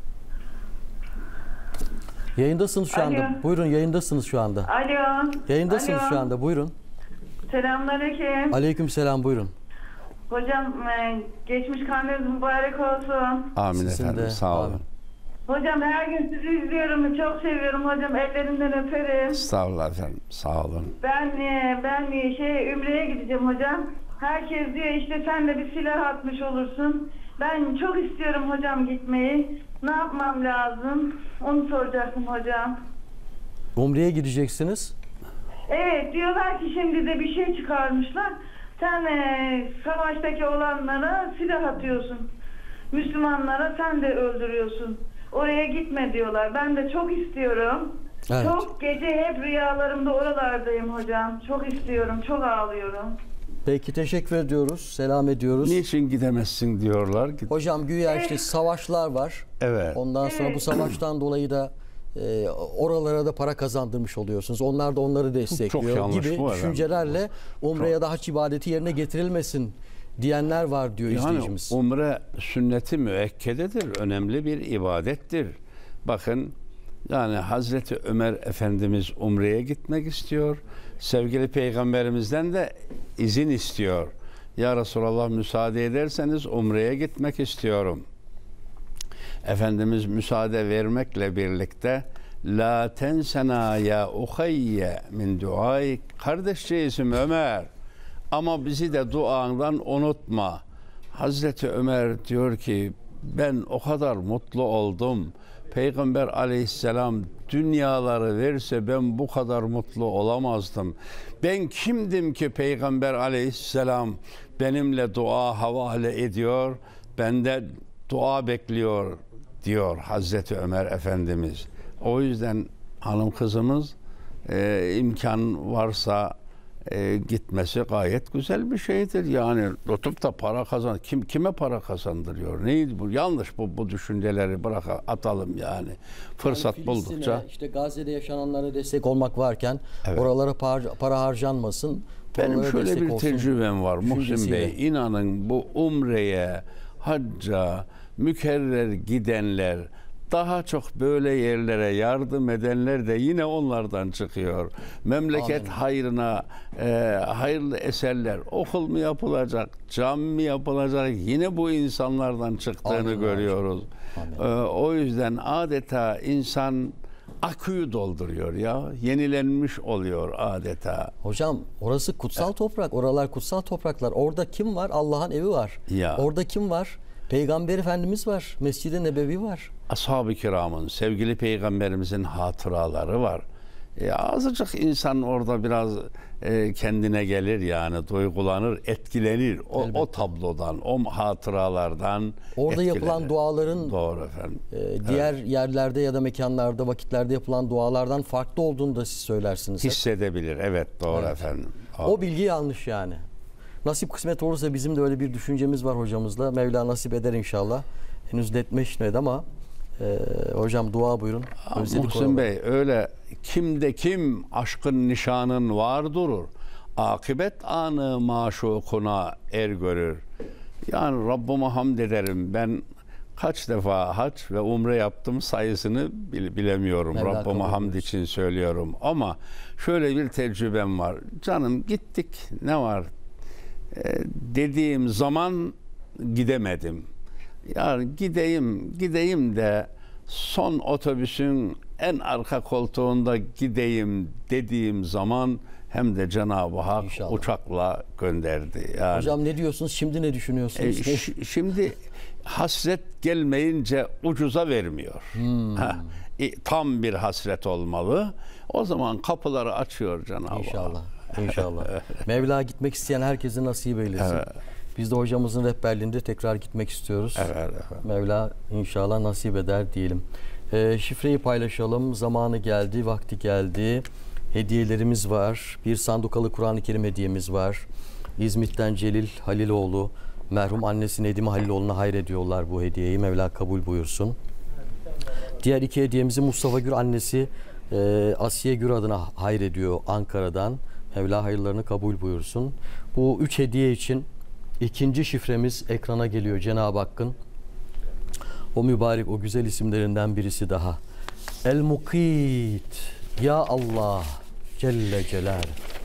Yayındasınız şu anda. Alo. Buyurun, yayındasınız şu anda. Alo. Yayındasınız Alo. şu anda. Buyurun. Selamünaleyküm. Aleykümselam. Buyurun. Hocam geçmiş kandiliniz mübarek olsun. Amin Sizin efendim. de. Sağ olun. Amin. Hocam her gün sizi izliyorum. Çok seviyorum hocam. Ellerinden öperim. Estağfurullah efendim. Sağ olun. Ben ben şey Ümre'ye gideceğim hocam. Herkes diyor işte sen de bir silah atmış olursun. Ben çok istiyorum hocam gitmeyi. Ne yapmam lazım? Onu soracaktım hocam. Umre'ye gideceksiniz. Evet diyorlar ki şimdi de bir şey çıkarmışlar. Sen e, savaştaki olanlara silah atıyorsun. Müslümanlara sen de öldürüyorsun. Oraya gitme diyorlar. Ben de çok istiyorum. Evet. Çok gece hep rüyalarımda oralardayım hocam. Çok istiyorum. Çok ağlıyorum. Peki teşekkür ediyoruz. Selam ediyoruz. Niçin gidemezsin diyorlar. Git. Hocam güya işte savaşlar var. Evet. Ondan sonra Evet. bu savaştan dolayı da e, oralara da para kazandırmış oluyorsunuz. Onlar da onları destekliyor yanlış gibi bu düşüncelerle umre ya da hac ibadeti yerine getirilmesin diyenler var diyor Yani izleyicimiz. umre sünneti müekkededir. Önemli bir ibadettir. Bakın yani Hazreti Ömer Efendimiz umreye gitmek istiyor. Sevgili Peygamberimizden de izin istiyor. Ya Resulallah müsaade ederseniz umreye gitmek istiyorum. Efendimiz müsaade vermekle birlikte la tensena ya uhayye min duay kardeşçeyisim Ömer ama bizi de duandan unutma. Hazreti Ömer diyor ki ben o kadar mutlu oldum. Peygamber aleyhisselam dünyaları verse ben bu kadar mutlu olamazdım. Ben kimdim ki Peygamber aleyhisselam benimle dua havale ediyor. Ben de dua bekliyor diyor Hazreti Ömer Efendimiz. O yüzden hanım kızımız e, imkan varsa e, gitmesi gayet güzel bir şeydir. Yani tutup da para kazan, kim kime para kazandırıyor? Neydi bu? Yanlış bu bu düşünceleri bırak atalım yani. Fırsat yani buldukça. İşte Gazze'de yaşananlara destek olmak varken evet. oralara para, para harcanmasın. Benim şöyle bir tecrübem var Muhsin Bey. İnanın bu umreye, hacca, mükerrer gidenler, daha çok böyle yerlere yardım edenler de yine onlardan çıkıyor. Memleket Amin. hayrına e, hayırlı eserler, okul mu yapılacak, cami mi yapılacak, yine bu insanlardan çıktığını Amin. görüyoruz. E, o yüzden adeta insan aküyü dolduruyor ya. Yenilenmiş oluyor adeta. Hocam orası kutsal evet. toprak. Oralar kutsal topraklar. Orada kim var? Allah'ın evi var. Ya. Orada kim var? Peygamber Efendimiz var. Mescid-i Nebevi var. Ashab-ı kiramın, sevgili peygamberimizin hatıraları var. E, azıcık insan orada biraz e, kendine gelir yani, duygulanır, etkilenir. O, o tablodan, o hatıralardan orada etkilenir. yapılan duaların doğru efendim. E, diğer evet. yerlerde ya da mekanlarda, vakitlerde yapılan dualardan farklı olduğunu da siz söylersiniz. Hissedebilir. Evet doğru evet. efendim. O, o bilgi yanlış yani. Nasip kısmet olursa bizim de öyle bir düşüncemiz var hocamızla. Mevla nasip eder inşallah. Henüz netleşmedi ama e, hocam dua buyurun. Muhsin Bey öyle kimde kim aşkın nişanın var durur. Akıbet anı maşukuna er görür. Yani Rabbime hamd ederim. Ben kaç defa hac ve umre yaptım sayısını bilemiyorum. Mevla Rabbime hamd için söylüyorum. Ama şöyle bir tecrübem var. Canım gittik ne var? Dediğim zaman gidemedim. Yani gideyim, gideyim de son otobüsün en arka koltuğunda gideyim dediğim zaman hem de Cenab-ı Hak İnşallah. uçakla gönderdi. Yani, hocam ne diyorsunuz? Şimdi ne düşünüyorsunuz? E, ş- şimdi hasret gelmeyince ucuza vermiyor. Hmm. Ha, e, tam bir hasret olmalı. O zaman kapıları açıyor Cenab-ı Hak. İnşallah. İnşallah. Mevla gitmek isteyen herkese nasip eylesin. Evet. Biz de hocamızın rehberliğinde tekrar gitmek istiyoruz. Evet, evet. Mevla inşallah nasip eder diyelim. Ee, şifreyi paylaşalım. Zamanı geldi, vakti geldi. Hediyelerimiz var. Bir sandukalı Kur'an-ı Kerim hediyemiz var. İzmit'ten Celil Haliloğlu, merhum annesi Nedime Haliloğlu'na hayrediyorlar bu hediyeyi. Mevla kabul buyursun. Diğer iki hediyemizi Mustafa Gür annesi e, Asiye Gür adına hayrediyor Ankara'dan. Mevla hayırlarını kabul buyursun. Bu üç hediye için ikinci şifremiz ekrana geliyor Cenab-ı Hakk'ın. O mübarek, o güzel isimlerinden birisi daha. El-Mukit. Ya Allah Celle Celal.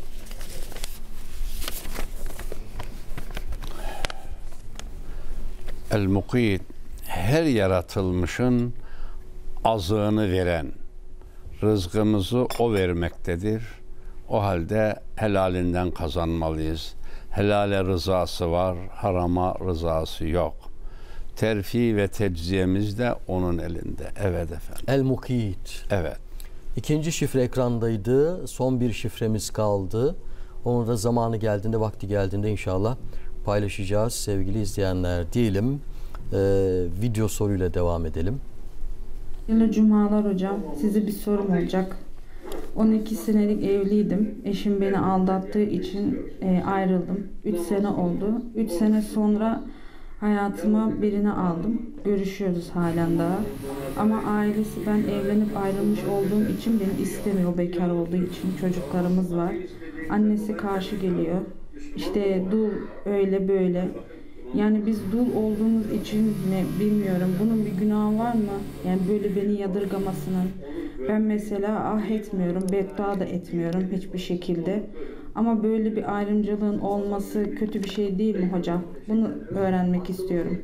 El-Mukit, her yaratılmışın azığını veren, rızkımızı o vermektedir. O halde helalinden kazanmalıyız. Helale rızası var, harama rızası yok. Terfi ve tecziyemiz de onun elinde. Evet efendim. El-Mukit. Evet. İkinci şifre ekrandaydı. Son bir şifremiz kaldı. Onu da zamanı geldiğinde, vakti geldiğinde inşallah paylaşacağız sevgili izleyenler diyelim. Ee, video soruyla devam edelim. Hayırlı cumalar hocam. Size bir sorum olacak. on iki senelik evliydim. Eşim beni aldattığı için e, ayrıldım. üç sene oldu. üç sene sonra hayatıma birini aldım. Görüşüyoruz halen daha. Ama ailesi ben evlenip ayrılmış olduğum için beni istemiyor, bekar olduğu için. Çocuklarımız var. Annesi karşı geliyor. İşte dul öyle böyle. Yani biz dul olduğumuz için mi bilmiyorum. Bunun bir günahı var mı? Yani böyle beni yadırgamasının. Ben mesela ah etmiyorum, beddua da etmiyorum hiçbir şekilde. Ama böyle bir ayrımcılığın olması kötü bir şey değil mi hocam? Bunu öğrenmek istiyorum.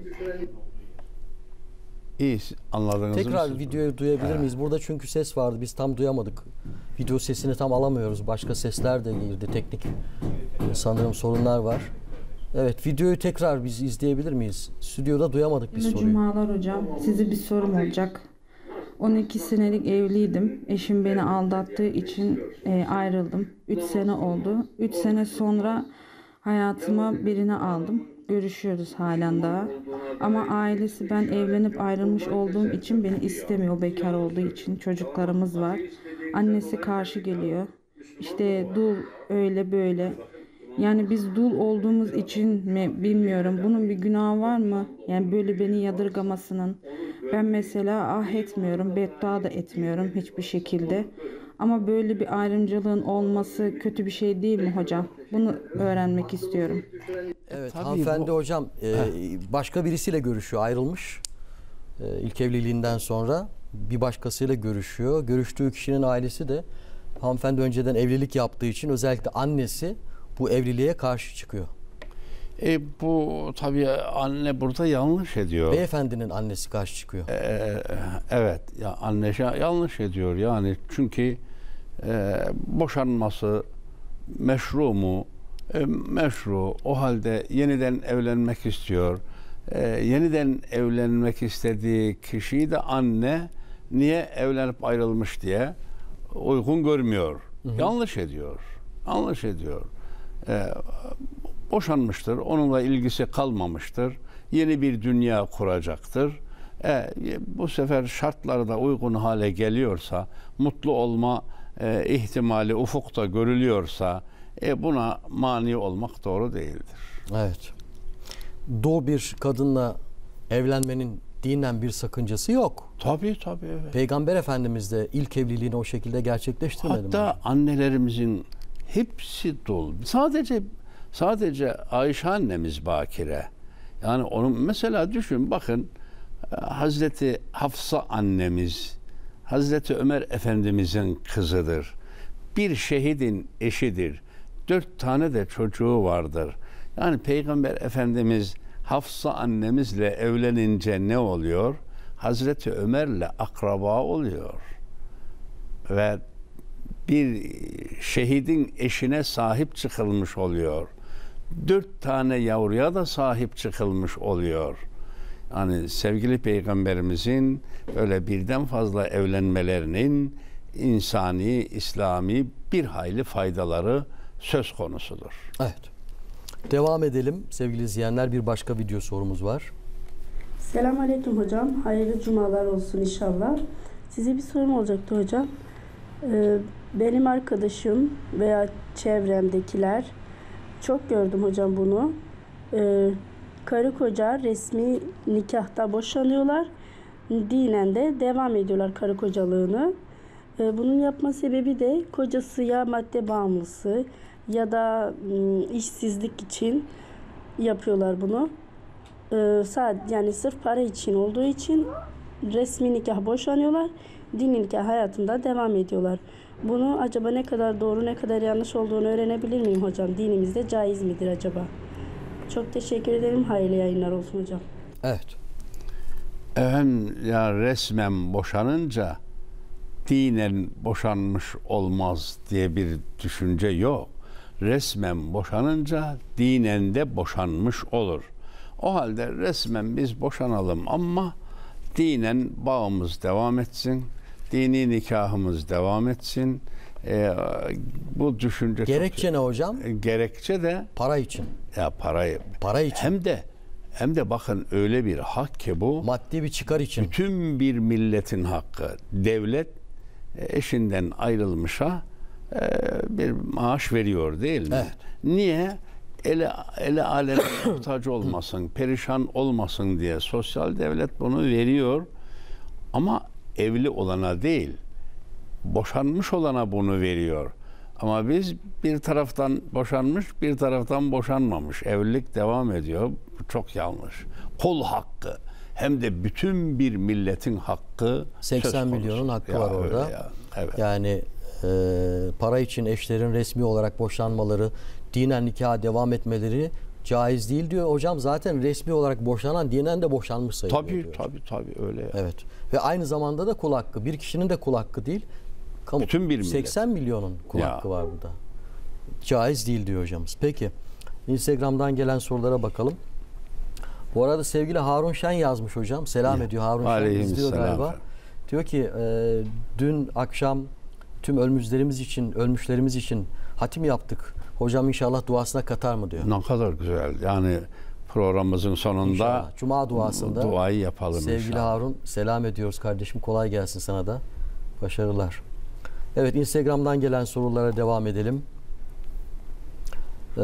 İyi, anladınız mı? Tekrar videoyu duyabilir evet. miyiz? Burada çünkü ses vardı, biz tam duyamadık. Video sesini tam alamıyoruz. Başka sesler de girdi. Teknik sanırım sorunlar var. Evet, videoyu tekrar biz izleyebilir miyiz? Stüdyoda duyamadık biz soruyu. Cumalar hocam. Size bir sorum olacak. on iki senelik evliydim. Eşim beni aldattığı için e, ayrıldım. üç sene oldu. üç sene sonra Hayatıma birini aldım. Görüşüyoruz halen daha. Ama ailesi ben evlenip ayrılmış olduğum için beni istemiyor, bekar olduğu için. Çocuklarımız var. Annesi karşı geliyor. İşte dul öyle böyle. Yani biz dul olduğumuz için mi bilmiyorum. Bunun bir günahı var mı? Yani böyle beni yadırgamasının. Ben mesela ah etmiyorum, beddua da etmiyorum hiçbir şekilde. Ama böyle bir ayrımcılığın olması kötü bir şey değil mi hocam? Bunu öğrenmek istiyorum. Evet, Tabii hanımefendi bu- hocam e, başka birisiyle görüşüyor, ayrılmış. E, ilk evliliğinden sonra bir başkasıyla görüşüyor. Görüştüğü kişinin ailesi de hanımefendi önceden evlilik yaptığı için özellikle annesi bu evliliğe karşı çıkıyor. E, bu tabii anne burada yanlış ediyor. Beyefendinin annesi karşı çıkıyor. Ee, evet, ya anne şa- yanlış ediyor yani çünkü e, boşanması meşru mu? E, meşru. O halde yeniden evlenmek istiyor. E, yeniden evlenmek istediği kişiyi de anne niye evlenip ayrılmış diye uygun görmüyor. Hı hı. Yanlış ediyor. Yanlış ediyor. E, boşanmıştır. Onunla ilgisi kalmamıştır. Yeni bir dünya kuracaktır. E, bu sefer şartları da uygun hale geliyorsa, mutlu olma e, ihtimali ufukta görülüyorsa e, buna mani olmak doğru değildir. Evet. Dul bir kadınla evlenmenin dinen bir sakıncası yok. Tabii tabii. Evet. Peygamber Efendimiz de ilk evliliğini o şekilde gerçekleştirmedi mi? Hatta annelerimizin hepsi dul. Sadece sadece Ayşe annemiz bakire. Yani onun mesela düşün bakın Hazreti Hafsa annemiz Hazreti Ömer Efendimizin kızıdır. Bir şehidin eşidir. Dört tane de çocuğu vardır. Yani Peygamber Efendimiz Hafsa annemizle evlenince ne oluyor? Hazreti Ömer'le akraba oluyor. Ve bir şehidin eşine sahip çıkılmış oluyor. Dört tane yavruya da sahip çıkılmış oluyor. Yani sevgili Peygamberimizin öyle birden fazla evlenmelerinin insani, İslami bir hayli faydaları söz konusudur. Evet. Devam edelim sevgili izleyenler. Bir başka video sorumuz var. Selamünaleyküm hocam. Hayırlı cumalar olsun inşallah. Size bir sorum olacaktı hocam. Ee, benim arkadaşım veya çevremdekiler çok gördüm hocam bunu. Ee, karı koca resmi nikahta boşanıyorlar. Dinen de devam ediyorlar karı kocalığını. Ee, bunun yapma sebebi de kocası ya madde bağımlısı ya da ım, işsizlik için yapıyorlar bunu. Ee, sadece yani sırf para için olduğu için resmi nikah boşanıyorlar. Dini nikah hayatında devam ediyorlar. Bunu acaba ne kadar doğru ne kadar yanlış olduğunu öğrenebilir miyim hocam? Dinimizde caiz midir acaba? Çok teşekkür ederim. Hayırlı yayınlar olsun hocam. Evet. Efendim ya resmen boşanınca dinen boşanmış olmaz diye bir düşünce yok. Resmen boşanınca dinen de boşanmış olur. O halde resmen biz boşanalım ama dinen bağımız devam etsin. Dini nikahımız devam etsin. Ee, bu düşünce Gerekçe çok, ne hocam? Gerekçe de para için. Ya parayı. Para için. Hem de hem de bakın öyle bir hak ki bu. Maddi bir çıkar için. Bütün bir milletin hakkı. Devlet eşinden ayrılmışa bir maaş veriyor değil mi? Evet. Niye? Ele, ele aleme muhtaç olmasın, perişan olmasın diye sosyal devlet bunu veriyor. Ama evli olana değil, boşanmış olana bunu veriyor. Ama biz bir taraftan boşanmış, bir taraftan boşanmamış. Evlilik devam ediyor. Bu çok yanlış. Kul hakkı. Hem de bütün bir milletin hakkı. seksen milyonun hakkı ya var orada. Ya. Evet. Yani e, para için eşlerin resmi olarak boşanmaları, dinen nikaha devam etmeleri caiz değil diyor hocam. Zaten resmi olarak boşanan dinen de boşanmış sayılıyor Tabii diyor. tabii tabii öyle. Evet. Ve aynı zamanda da kul hakkı. Bir kişinin de kul hakkı değil. Kamu, bütün bir millet. seksen milyonun kul Ya. hakkı var burada. Caiz değil diyor hocamız. Peki. Instagram'dan gelen sorulara bakalım. Bu arada sevgili Harun Şen yazmış hocam. Selam Ya. ediyor Harun Şen. Aleyküm İzliyor selam. galiba. Diyor ki e, dün akşam tüm ölmüşlerimiz için, ölmüşlerimiz için hatim yaptık. Hocam inşallah duasına katar mı diyor. Ne kadar güzel. Yani programımızın sonunda İnşallah. Cuma duasında duayı yapalım sevgili inşallah. Harun selam ediyoruz kardeşim. Kolay gelsin sana da. Başarılar. Evet, Instagram'dan gelen sorulara devam edelim. Ee,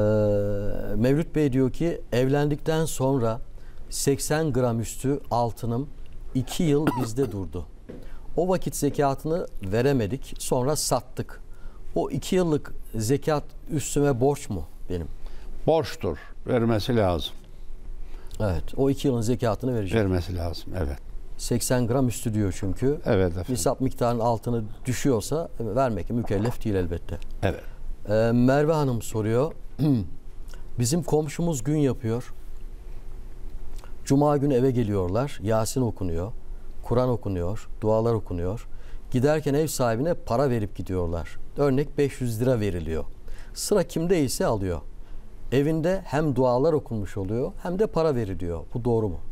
Mevlüt Bey diyor ki evlendikten sonra seksen gram üstü altınım iki yıl bizde durdu. O vakit zekatını veremedik. Sonra sattık. O iki yıllık zekat üstüme borç mu benim? Borçtur. Vermesi lazım. Evet. O iki yılın zekatını verecek. Vermesi lazım. Evet. seksen gram üstü diyor çünkü. Evet efendim. Nisap miktarının altını düşüyorsa vermek mükellef değil elbette. Evet. Ee, Merve Hanım soruyor. Bizim komşumuz gün yapıyor. Cuma günü eve geliyorlar. Yasin okunuyor. Kur'an okunuyor. Dualar okunuyor. Giderken ev sahibine para verip gidiyorlar. Örnek beş yüz lira veriliyor. Sıra kimdeyse alıyor. Evinde hem dualar okunmuş oluyor hem de para veriliyor. Bu doğru mu?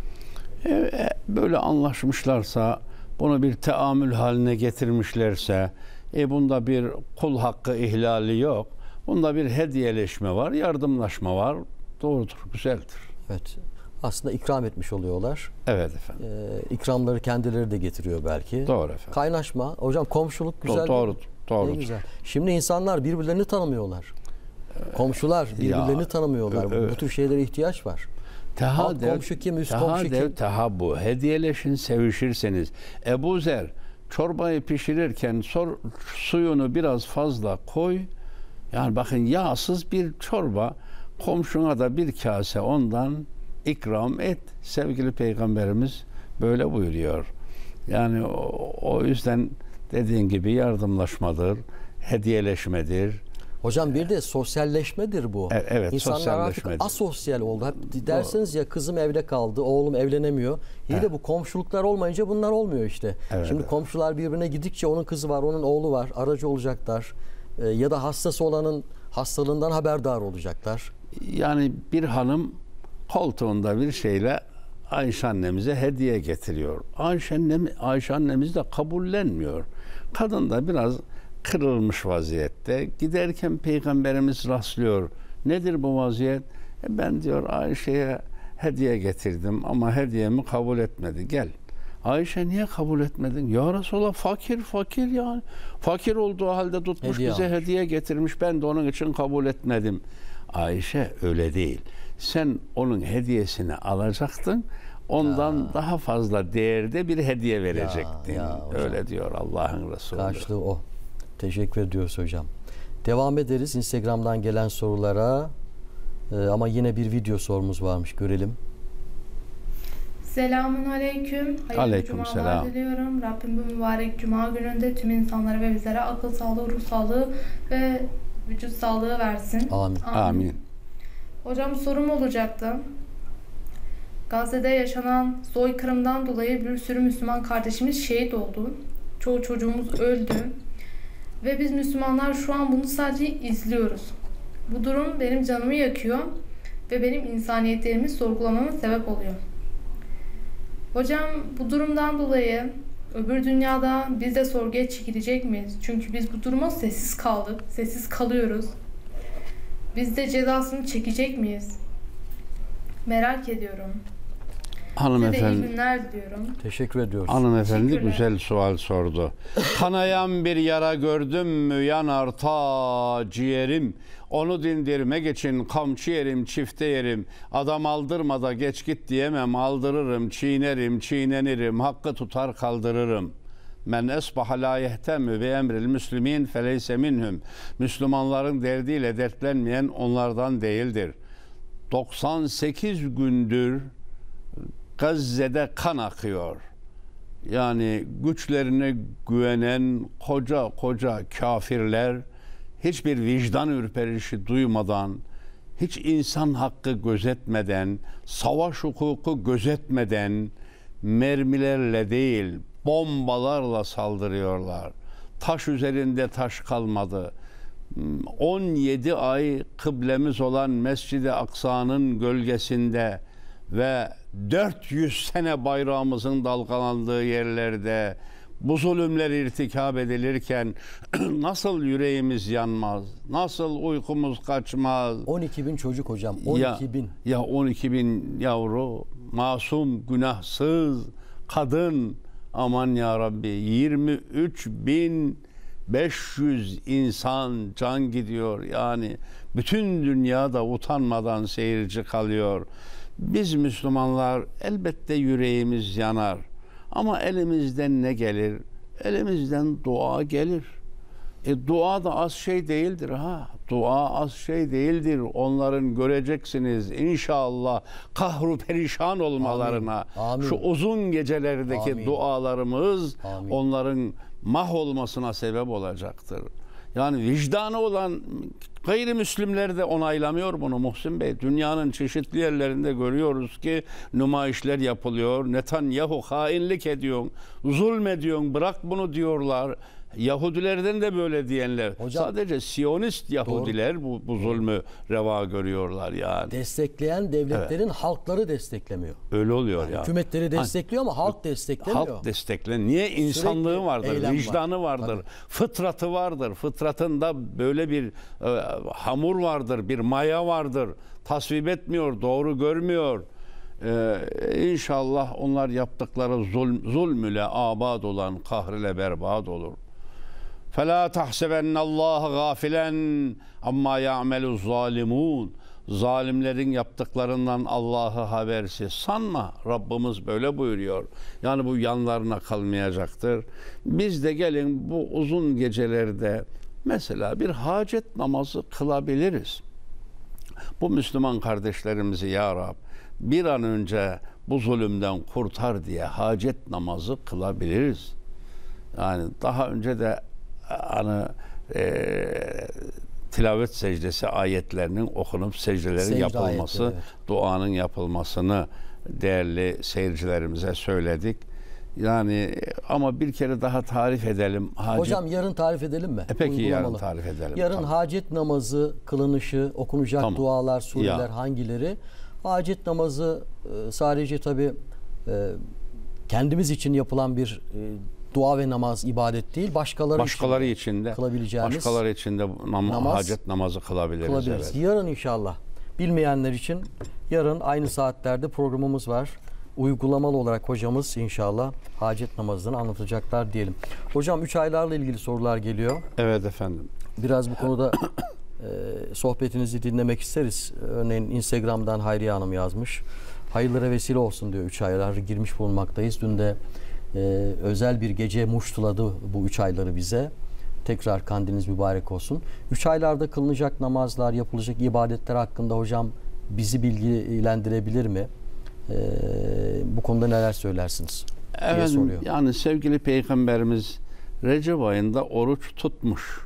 E, böyle anlaşmışlarsa, bunu bir teamül haline getirmişlerse, e bunda bir kul hakkı ihlali yok. Bunda bir hediyeleşme var, yardımlaşma var. Doğrudur, güzeldir. Evet. Aslında ikram etmiş oluyorlar. Evet efendim. Ee, ikramları kendileri de getiriyor belki. Doğru efendim. Kaynaşma. Hocam komşuluk güzel. Doğru, doğru. Güzel. Şimdi insanlar birbirlerini tanımıyorlar. Komşular birbirlerini ya, tanımıyorlar. evet. Bu tür şeylere ihtiyaç var. Alt komşu kim, üst komşu kim? Taha bu. Hediyeleşin, sevişirseniz. Ebu Zer çorbayı pişirirken sor, suyunu biraz fazla koy. Yani bakın yağsız bir çorba, komşuna da bir kase ondan ikram et. Sevgili Peygamberimiz böyle buyuruyor. Yani o, o yüzden dediğin gibi yardımlaşmadır, hediyeleşmedir. Hocam bir de sosyalleşmedir bu. E, evet, İnsanlar artık asosyal oldu. Hep dersiniz ya kızım evde kaldı, oğlum evlenemiyor. İyi evet. de bu komşuluklar olmayınca bunlar olmuyor işte. Evet, Şimdi evet. komşular birbirine gidikçe onun kızı var, onun oğlu var, aracı olacaklar. Ee, ya da hastası olanın hastalığından haberdar olacaklar. Yani bir hanım koltuğunda bir şeyle Ayşe annemize hediye getiriyor. Ayşe, annem, Ayşe annemiz de kabullenmiyor. Kadın da biraz kırılmış vaziyette. Giderken Peygamberimiz rastlıyor. Nedir bu vaziyet? E ben diyor Ayşe'ye hediye getirdim ama hediyemi kabul etmedi. Gel. Ayşe niye kabul etmedin? Ya Resulallah fakir fakir yani. Fakir olduğu halde tutmuş hediye bize almış. hediye getirmiş. Ben de onun için kabul etmedim. Ayşe öyle değil. Sen onun hediyesini alacaktın. Ondan ya. daha fazla değerde bir hediye verecektin. Ya, ya, öyle diyor Allah'ın Resulü. Karşılığı o. Teşekkür ediyoruz hocam. Devam ederiz Instagram'dan gelen sorulara. Ee, ama yine bir video sorumuz varmış. Görelim. Selamun aleyküm. Hayırlı aleyküm cumalar selam. diliyorum. Rabbim bu mübarek cuma gününde tüm insanlara ve bizlere akıl sağlığı, ruh sağlığı ve vücut sağlığı versin. Amin. Amin. Amin. Hocam sorum olacaktı. Gazze'de yaşanan soykırımdan dolayı bir sürü Müslüman kardeşimiz şehit oldu. Çoğu çocuğumuz öldü. Ve biz Müslümanlar şu an bunu sadece izliyoruz. Bu durum benim canımı yakıyor ve benim insaniyetlerimi sorgulamama sebep oluyor. Hocam bu durumdan dolayı öbür dünyada biz de sorguya çekilecek miyiz? Çünkü biz bu duruma sessiz kaldık, sessiz kalıyoruz. Biz de cezasını çekecek miyiz? Merak ediyorum. Hanımefendi, size de iyi günler diliyorum. Teşekkür ediyoruz. Hanımefendi güzel sual sordu. Kanayan bir yara gördüm mü yanar ta ciğerim. Onu dindirmek için kamçı yerim, çifte yerim. Adam aldırma da geç git diyemem. Aldırırım, çiğnerim, çiğnenirim. Hakkı tutar kaldırırım. Men esbaha la yehtemu bi emril müslimin feleyse minhum. Müslümanların derdiyle dertlenmeyen onlardan değildir. doksan sekiz gündür Gazze'de kan akıyor. Yani güçlerine güvenen koca koca kafirler hiçbir vicdan ürperişi duymadan, hiç insan hakkı gözetmeden, savaş hukuku gözetmeden mermilerle değil bombalarla saldırıyorlar. Taş üzerinde taş kalmadı. on yedi ay kıblemiz olan Mescid-i Aksa'nın gölgesinde ve dört yüz sene bayrağımızın dalgalandığı yerlerde bu zulümler irtikab edilirken nasıl yüreğimiz yanmaz, nasıl uykumuz kaçmaz. on iki bin çocuk hocam, on iki bin. Ya, ya on iki bin yavru, masum, günahsız, kadın, aman ya Rabbi, yirmi üç bin beş yüz insan can gidiyor. Yani bütün dünyada utanmadan seyirci kalıyor. Biz Müslümanlar elbette yüreğimiz yanar. Ama elimizden ne gelir? Elimizden dua gelir. E dua da az şey değildir ha. Dua az şey değildir. Onların göreceksiniz inşallah kahru perişan olmalarına. Amin. Amin. Şu uzun gecelerdeki Amin. dualarımız Amin. onların mahvolmasına sebep olacaktır. Yani vicdanı olan gayrimüslimler de onaylamıyor bunu Muhsin Bey. Dünyanın çeşitli yerlerinde görüyoruz ki nümayişler yapılıyor. Netanyahu hainlik ediyor, zulmediyor, bırak bunu diyorlar. Yahudilerden de böyle diyenler. Hocam, sadece Siyonist Yahudiler bu, bu zulmü reva görüyorlar yani. Destekleyen devletlerin evet. halkları desteklemiyor. Öyle oluyor yani. Ya. Hükümetleri destekliyor ama halk desteklemiyor. Halk destekler. Niye? İnsanlığı Sürekli vardır, vicdanı var. vardır, Tabii. fıtratı vardır. Fıtratında böyle bir e, hamur vardır, bir maya vardır. Tasvip etmiyor, doğru görmüyor. Ee, inşallah onlar yaptıkları zulm, zulmüyle abad olan kahrile berbat olur. فَلَا تَحْسَبَنَّ اللّٰهَ غَافِلًا عَمَّا يَعْمَلُ الظَّالِمُونَ. Zalimlerin yaptıklarından Allah'ı habersiz sanma. Rabbimiz böyle buyuruyor. Yani bu yanlarına kalmayacaktır. Biz de gelin bu uzun gecelerde mesela bir hacet namazı kılabiliriz. Bu Müslüman kardeşlerimizi ya Rab bir an önce bu zulümden kurtar diye hacet namazı kılabiliriz. Yani daha önce de hani e, tilavet secdesi ayetlerinin okunup secdelerin Secde yapılması, ayetleri, evet. duanın yapılmasını değerli seyircilerimize söyledik. Yani ama bir kere daha tarif edelim. Hacet... Hocam yarın tarif edelim mi? E peki yarın tarif edelim. Yarın tamam. hacet namazı kılınışı, okunacak tamam. dualar, sureler ya. hangileri? Hacet namazı sadece tabii kendimiz için yapılan bir dua ve namaz, ibadet değil, başkaları, başkaları için, için de kılabileceğimiz başkaları için de nam namaz, hacet namazı kılabiliriz. kılabiliriz. Evet. Yarın inşallah. Bilmeyenler için yarın aynı saatlerde programımız var. Uygulamalı olarak hocamız inşallah hacet namazını anlatacaklar diyelim. Hocam üç aylarla ilgili sorular geliyor. Evet efendim. Biraz bu konuda e, sohbetinizi dinlemek isteriz. Örneğin Instagram'dan Hayriye Hanım yazmış. Hayırlara vesile olsun diyor. Üç aylar girmiş bulunmaktayız. Dün de e, özel bir gece muştuladı bu üç ayları bize. Tekrar kandiliniz mübarek olsun. Üç aylarda kılınacak namazlar, yapılacak ibadetler hakkında hocam bizi bilgilendirebilir mi? Ee, bu konuda neler söylersiniz? Evet, soruyor. Yani sevgili Peygamberimiz Recep ayında oruç tutmuş.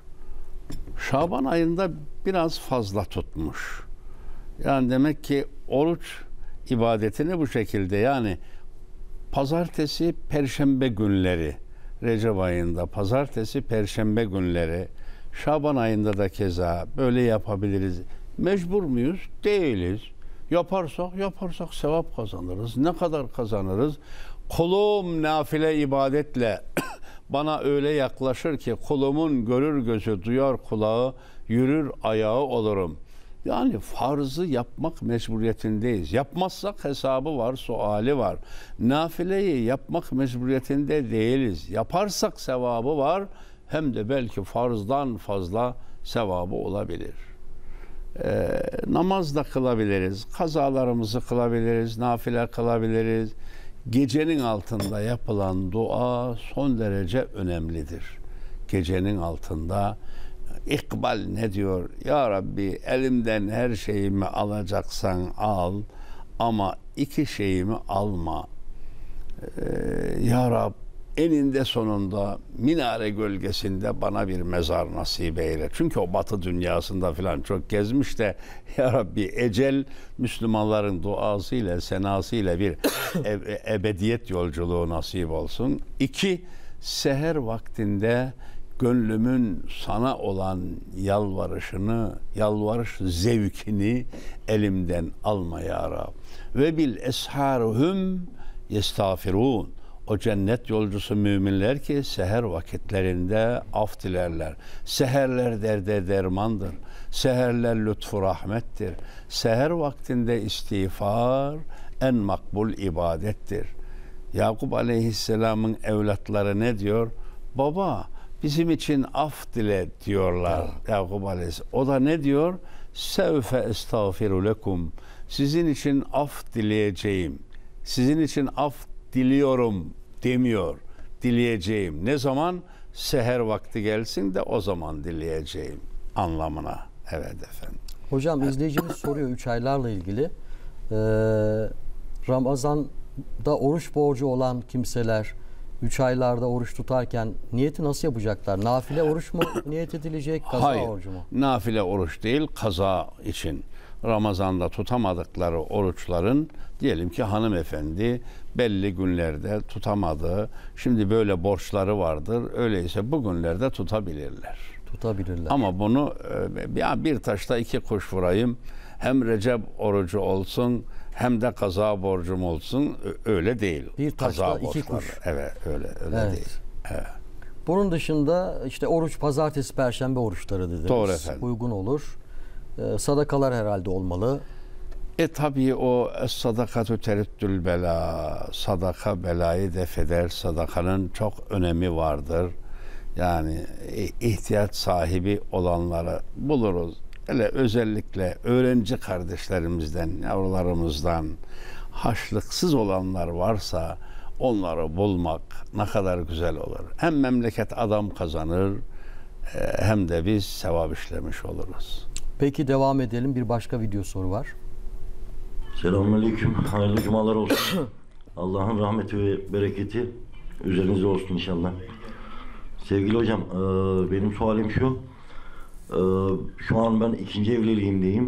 Şaban ayında biraz fazla tutmuş. Yani demek ki oruç ibadetini bu şekilde, yani pazartesi, perşembe günleri, Recep ayında pazartesi, perşembe günleri, Şaban ayında da keza böyle yapabiliriz. Mecbur muyuz? Değiliz. Yaparsak yaparsak sevap kazanırız. Ne kadar kazanırız? Kulum nafile ibadetle bana öyle yaklaşır ki kulumun görür gözü, duyar kulağı, yürür ayağı olurum. Yani farzı yapmak mecburiyetindeyiz. Yapmazsak hesabı var, suali var. Nafileyi yapmak mecburiyetinde değiliz. Yaparsak sevabı var, hem de belki farzdan fazla sevabı olabilir. Ee, namaz da kılabiliriz, kazalarımızı kılabiliriz, nafile kılabiliriz. Gecenin altında yapılan dua son derece önemlidir. Gecenin altında İkbal ne diyor? Ya Rabbi, elimden her şeyimi alacaksan al, ama iki şeyimi alma. Ee, Ya Rab, eninde sonunda minare gölgesinde bana bir mezar nasip eyle. Çünkü o batı dünyasında falan çok gezmiş de ya Rabbi, ecel Müslümanların duasıyla, senasıyla bir e ebediyet yolculuğu nasip olsun. İki, seher vaktinde gönlümün sana olan yalvarışını, yalvarış zevkini elimden alma ya Rab. Ve bil esharuhum yestağfirun. O cennet yolcusu müminler ki seher vakitlerinde af dilerler. Seherler derde dermandır. Seherler lütfu rahmettir. Seher vaktinde istiğfar en makbul ibadettir. Yakup Aleyhisselam'ın evlatları ne diyor? Baba bizim için af dile diyorlar. Evet. Yakup Aleyhisselam. O da ne diyor? Sevfe estağfiru lekum. Sizin için af dileyeceğim. Sizin için af diliyorum demiyor. Dileyeceğim. Ne zaman? Seher vakti gelsin de o zaman dileyeceğim anlamına. Evet efendim. Hocam izleyicimiz soruyor üç aylarla ilgili. Ee, Ramazan'da oruç borcu olan kimseler üç aylarda oruç tutarken niyeti nasıl yapacaklar? Nafile oruç mu niyet edilecek, kaza Hayır, orucu mu? Nafile oruç değil, kaza için. Ramazan'da tutamadıkları oruçların, diyelim ki hanımefendi belli günlerde tutamadı. Şimdi böyle borçları vardır. Öyleyse bu günlerde tutabilirler. Tutabilirler. Ama bunu ya bir taşta iki kuş vurayım. Hem Recep orucu olsun hem de kaza borcum olsun. Öyle değil. Bir taşta kaza iki borçları. kuş. Evet, öyle öyle Evet. değil. Evet. Bunun dışında işte oruç pazartesi, perşembe oruçları dediniz. Doğru efendim. Uygun olur. Ee, sadakalar herhalde olmalı. E tabii o sadakatü tereddül bela, sadaka belayı defeder. Sadakanın çok önemi vardır. Yani ihtiyaç sahibi olanları buluruz. Hele özellikle öğrenci kardeşlerimizden, yavrularımızdan haşlıksız olanlar varsa onları bulmak ne kadar güzel olur. Hem memleket adam kazanır hem de biz sevap işlemiş oluruz. Peki devam edelim. Bir başka video soru var. Selamünaleyküm. Hayırlı cumalar olsun. Allah'ın rahmeti ve bereketi üzerinize olsun inşallah. Sevgili hocam, benim sualim şu. Şu an ben ikinci evliliğimdeyim.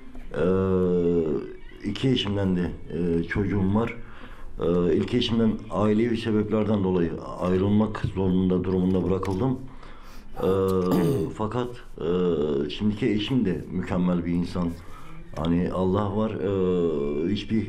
İki eşimden de çocuğum var. İlk eşimden ailevi sebeplerden dolayı ayrılmak zorunda durumunda bırakıldım. Fakat şimdiki eşim de mükemmel bir insan. Hani Allah var, hiçbir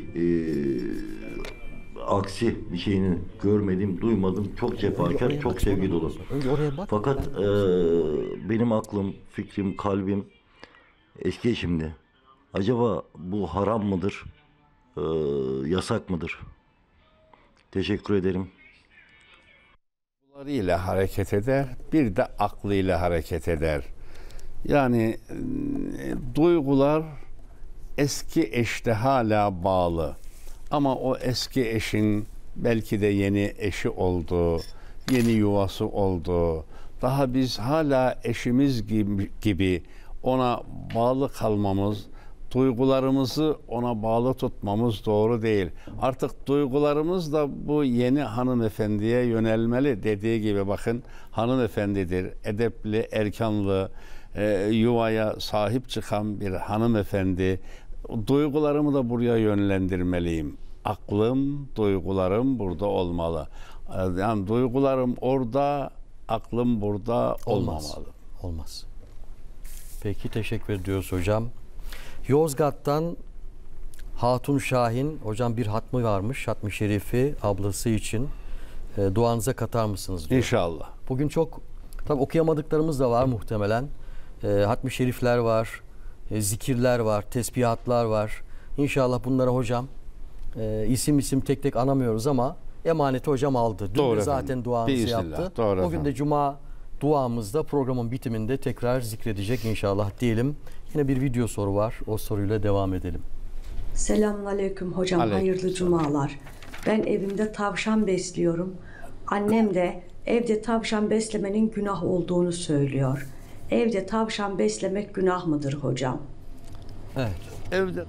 aksi bir şeyini görmedim, duymadım. Çok cefakar, çok sevgi dolu. Fakat e, benim aklım, fikrim, kalbim eski eşimde. Acaba bu haram mıdır? E, yasak mıdır? Teşekkür ederim. Duygularıyla hareket eder, bir de aklıyla hareket eder. Yani e, duygular eski eşte hala bağlı. Ama o eski eşin belki de yeni eşi oldu, yeni yuvası oldu. Daha biz hala eşimiz gibi, gibi ona bağlı kalmamız, duygularımızı ona bağlı tutmamız doğru değil. Artık duygularımız da bu yeni hanımefendiye yönelmeli. Dediği gibi bakın, hanımefendidir, edepli, erkanlı, e, yuvaya sahip çıkan bir hanımefendi. Duygularımı da buraya yönlendirmeliyim. Aklım, duygularım burada olmalı. Yani duygularım orada, aklım burada olmamalı. Olmaz. Olmaz. Peki teşekkür ediyoruz hocam. Yozgat'tan Hatun Şahin, hocam bir hatmı varmış, hatmi şerifi ablası için e, duanıza katar mısınız diyor. İnşallah. Bugün çok tabii okuyamadıklarımız da var muhtemelen. E, hatmi şerifler var, e, zikirler var, tesbihatlar var. İnşallah bunlara hocam e, isim isim tek tek anamıyoruz ama emaneti hocam aldı. Dün Doğru de efendim. zaten duanızı Biiznillah. yaptı. Doğru Bugün efendim. de cuma duamızda programın bitiminde tekrar zikredecek inşallah diyelim. Yine bir video soru var. O soruyla devam edelim. Selamünaleyküm hocam. Aleyküm. Hayırlı cumalar. Ben evimde tavşan besliyorum. Annem de evde tavşan beslemenin günah olduğunu söylüyor. Evde tavşan beslemek günah mıdır hocam? Evet. Evde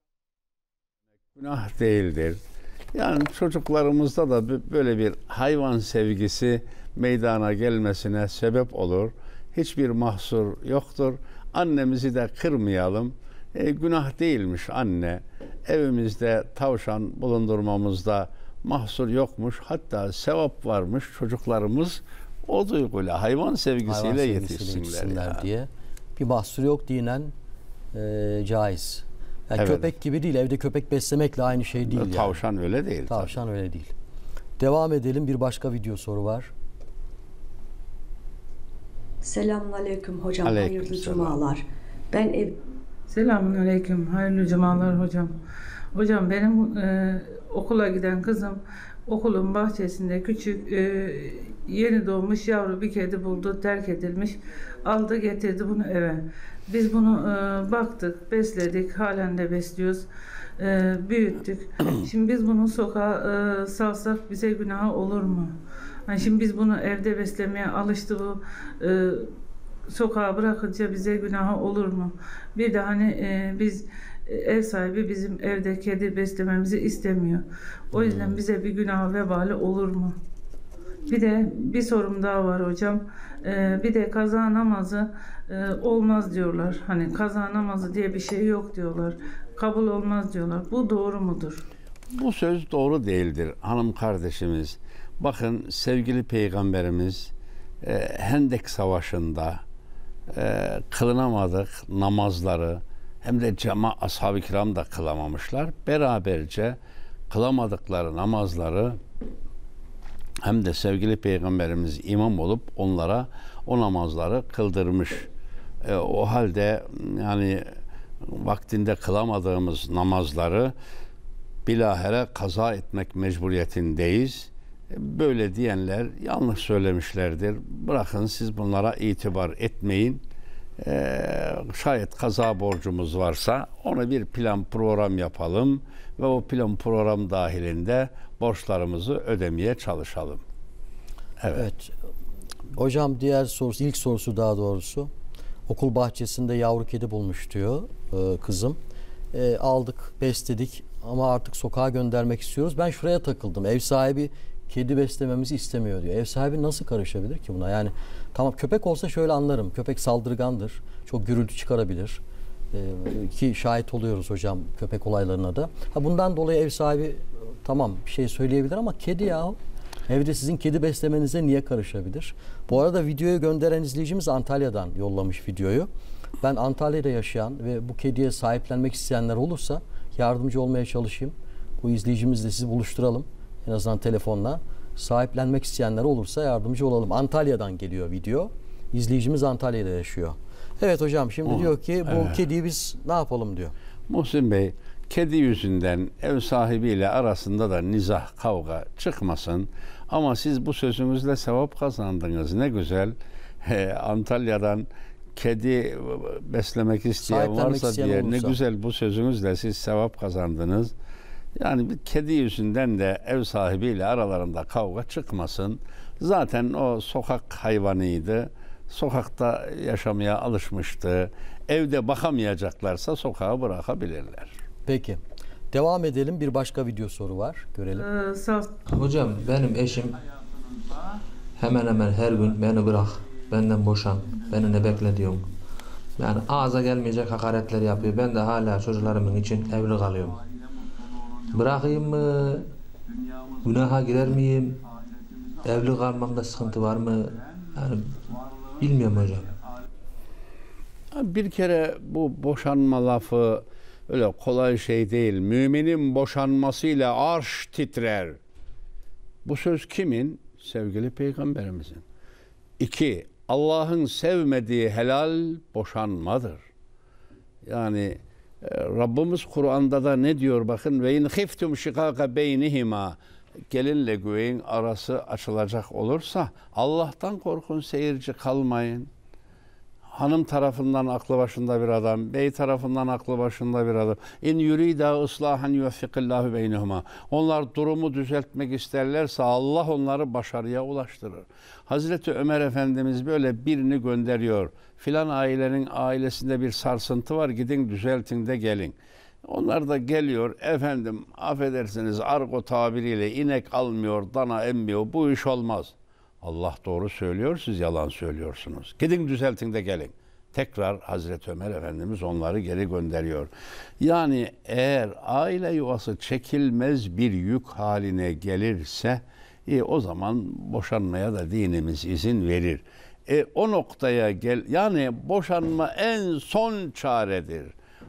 günah değildir. Yani çocuklarımızda da böyle bir hayvan sevgisi meydana gelmesine sebep olur. Hiçbir mahsur yoktur. Annemizi de kırmayalım. E, günah değilmiş anne. Evimizde tavşan bulundurmamızda mahsur yokmuş. Hatta sevap varmış. Çocuklarımız o duyguyla, hayvan sevgisiyle, Hayvan sevgisiyle yetişsinler, yetişsinler ya. diye. Bir mahsur yok dinen e, caiz. Yani Evet. köpek gibi değil. Evde köpek beslemekle aynı şey değil. Tavşan yani. öyle değil. Tavşan öyle değil. Devam edelim. Bir başka video soru var. Selamünaleyküm hocam. Aleyküm Hayırlı selam. cumalar. Ben ev... Selamünaleyküm. Hayırlı cumalar hocam. Hocam benim e, okula giden kızım okulun bahçesinde küçük e, yeni doğmuş yavru bir kedi buldu, terk edilmiş. Aldı getirdi bunu eve. Biz bunu e, baktık, besledik, halen de besliyoruz. E, büyüttük. Şimdi biz bunu sokağa e, salsak bize günah olur mu? Yani şimdi biz bunu evde beslemeye alıştı, bu e, sokağa bırakınca bize günah olur mu? Bir de hani e, biz ev sahibi bizim evde kedi beslememizi istemiyor. O yüzden bize bir günah vebali olur mu? Bir de bir sorum daha var hocam. E, bir de kaza namazı e, olmaz diyorlar. Hani kaza namazı diye bir şey yok diyorlar. Kabul olmaz diyorlar. Bu doğru mudur? Bu söz doğru değildir hanım kardeşimiz. Bakın sevgili Peygamberimiz e, Hendek Savaşı'nda e, kılınamadık namazları hem de cema ashab-ı kiram da kılamamışlar. Beraberce kılamadıkları namazları hem de sevgili Peygamberimiz imam olup onlara o namazları kıldırmış. E, o halde yani vaktinde kılamadığımız namazları bilahare kaza etmek mecburiyetindeyiz. Böyle diyenler yanlış söylemişlerdir. Bırakın siz bunlara itibar etmeyin. Ee, şayet kaza borcumuz varsa ona bir plan program yapalım ve o plan program dahilinde borçlarımızı ödemeye çalışalım. Evet. Evet. Hocam diğer sorusu, ilk sorusu daha doğrusu. Okul bahçesinde yavru kedi bulmuş diyor e, kızım. E, aldık, besledik ama artık sokağa göndermek istiyoruz. Ben şuraya takıldım. Ev sahibi kedi beslememizi istemiyor diyor. Ev sahibi nasıl karışabilir ki buna? Yani tamam köpek olsa şöyle anlarım. Köpek saldırgandır. Çok gürültü çıkarabilir. Ee, ki şahit oluyoruz hocam köpek olaylarına da. Ha, bundan dolayı ev sahibi tamam bir şey söyleyebilir ama kedi yahu. Evde sizin kedi beslemenize niye karışabilir? Bu arada videoyu gönderen izleyicimiz Antalya'dan yollamış videoyu. Ben Antalya'da yaşayan ve bu kediye sahiplenmek isteyenler olursa yardımcı olmaya çalışayım. Bu izleyicimizle sizi buluşturalım. En azından telefonla. Sahiplenmek isteyenler olursa yardımcı olalım. Antalya'dan geliyor video. İzleyicimiz Antalya'da yaşıyor. Evet hocam şimdi oh, diyor ki bu evet. kediyi biz ne yapalım diyor. Muhsin Bey, kedi yüzünden ev sahibiyle arasında da nizah, kavga çıkmasın. Ama siz bu sözünüzle sevap kazandınız. Ne güzel. He, Antalya'dan kedi beslemek isteyen varsa isteyen diye olursa. Ne güzel bu sözünüzle siz sevap kazandınız. Yani bir kedi yüzünden de ev sahibiyle aralarında kavga çıkmasın. Zaten o sokak hayvanıydı. Sokakta yaşamaya alışmıştı. Evde bakamayacaklarsa sokağa bırakabilirler. Peki. Devam edelim. Bir başka video soru var. Görelim. Ee, sağ... Hocam benim eşim hemen hemen her gün beni bırak, benden boşan, beni ne bekle diyorum. Yani ağza gelmeyecek hakaretler yapıyor. Ben de hala çocuklarımın için evli kalıyorum. Bırakayım mı? Günaha girer miyim? Evli kalmamda sıkıntı var mı? Yani bilmiyorum hocam. Bir kere bu boşanma lafı öyle kolay şey değil. Müminin boşanmasıyla arş titrer. Bu söz kimin? Sevgili Peygamberimizin. İki, Allah'ın sevmediği helal boşanmadır. Yani Rabbimiz Kur'an'da da ne diyor bakın ve in khiftum şikaka beynihima gelinle güveyin arası açılacak olursa Allah'tan korkun, seyirci kalmayın. Hanım tarafından aklı başında bir adam, bey tarafından aklı başında bir adam. İn yurida islahan yuveffikillahu beynihuma. Onlar durumu düzeltmek isterlerse Allah onları başarıya ulaştırır. Hazreti Ömer Efendimiz böyle birini gönderiyor. Filan ailenin ailesinde bir sarsıntı var, gidin düzeltin de gelin. Onlar da geliyor, efendim affedersiniz argo tabiriyle inek almıyor, dana emmiyor, bu iş olmaz. Allah doğru söylüyor, siz yalan söylüyorsunuz. Gidin düzeltin de gelin. Tekrar Hazreti Ömer Efendimiz onları geri gönderiyor. Yani eğer aile yuvası çekilmez bir yük haline gelirse e, o zaman boşanmaya da dinimiz izin verir. E, o noktaya gel, yani boşanma en son çaredir.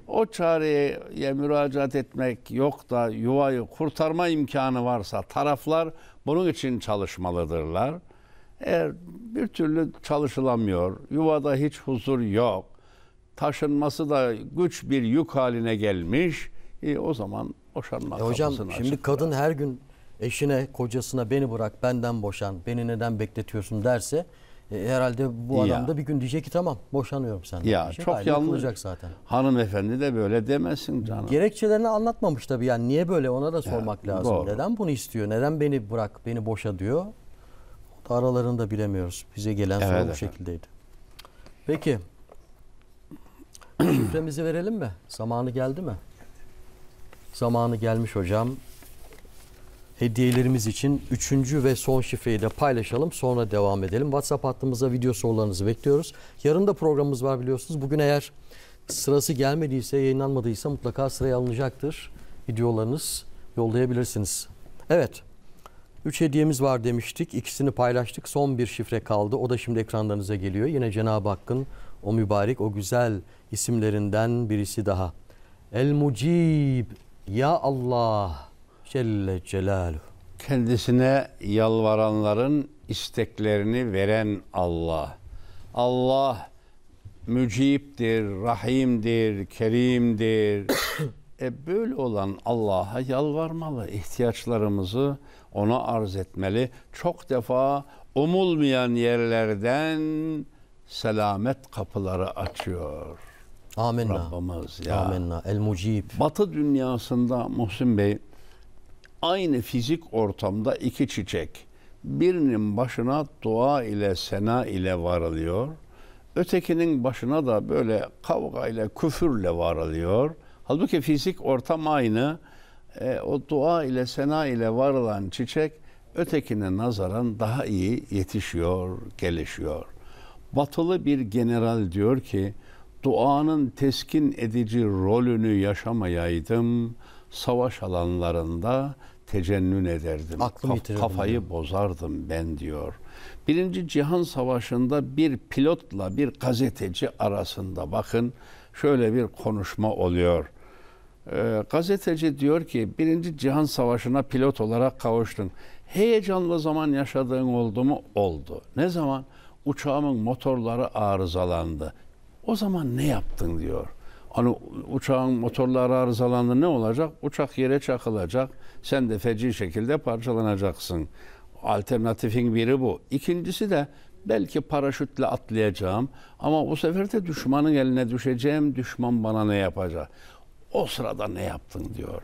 O çareye müracaat etmek yok da yuvayı kurtarma imkanı varsa taraflar bunun için çalışmalıdırlar. Eğer bir türlü çalışılamıyor, yuvada hiç huzur yok, taşınması da güç bir yük haline gelmiş, e, o zaman boşanma e hocam, kapısını şimdi açık kadın her gün eşine, kocasına beni bırak, benden boşan, beni neden bekletiyorsun derse e, herhalde bu Ya. adam da bir gün diyecek ki tamam boşanıyorum senden. Ya diyecek. çok Aile yanlış. yıkılacak zaten. Hanımefendi de böyle demesin canım. Gerekçelerini anlatmamış tabii, yani niye böyle, ona da sormak Ya, lazım. doğru. Neden bunu istiyor? Neden beni bırak, beni boşa diyor? O da aralarını da bilemiyoruz. Bize gelen Evet soru bu efendim. şekildeydi. Peki. Şifremizi verelim mi? Zamanı geldi mi? Zamanı gelmiş hocam. Hediyelerimiz için üçüncü ve son şifreyi de paylaşalım. Sonra devam edelim. WhatsApp hattımıza video sorularınızı bekliyoruz. Yarın da programımız var biliyorsunuz. Bugün eğer sırası gelmediyse, yayınlanmadıysa mutlaka sıraya alınacaktır. Videolarınız yollayabilirsiniz. Evet. Üç hediyemiz var demiştik. İkisini paylaştık. Son bir şifre kaldı. O da şimdi ekranlarınıza geliyor. Yine Cenab-ı Hakk'ın o mübarek, o güzel isimlerinden birisi daha. El-Mucib. Ya Allah Celle Celaluhu. Kendisine yalvaranların isteklerini veren Allah. Allah müciptir, rahimdir, kerimdir. e böyle olan Allah'a yalvarmalı. İhtiyaçlarımızı ona arz etmeli. Çok defa umulmayan yerlerden selamet kapıları açıyor. Amenna. Rabbimiz ya. Amenna. El-Mucib. Batı dünyasında Muhsin Bey, aynı fizik ortamda iki çiçek, birinin başına dua ile sena ile varılıyor, ötekinin başına da böyle kavga ile küfürle varılıyor. Halbuki fizik ortam aynı. E, o dua ile sena ile varılan çiçek ötekine nazaran daha iyi yetişiyor, gelişiyor. Batılı bir general diyor ki, duanın teskin edici rolünü yaşamayaydım, savaş alanlarında tecennün ederdim. Aklımı Kaf- kafayı bozardım ben diyor. Birinci Cihan Savaşı'nda bir pilotla bir gazeteci arasında bakın şöyle bir konuşma oluyor. Ee, gazeteci diyor ki, Birinci Cihan Savaşı'na pilot olarak kavuştun. Heyecanlı zaman yaşadığın oldu mu? Oldu. Ne zaman? Uçağımın motorları arızalandı. O zaman ne yaptın diyor. Hani uçağın motorları arızalandı, ne olacak? Uçak yere çakılacak. Sen de feci şekilde parçalanacaksın. Alternatifin biri bu. İkincisi de belki paraşütle atlayacağım ama bu sefer de düşmanın eline düşeceğim. Düşman bana ne yapacak? O sırada ne yaptın diyor.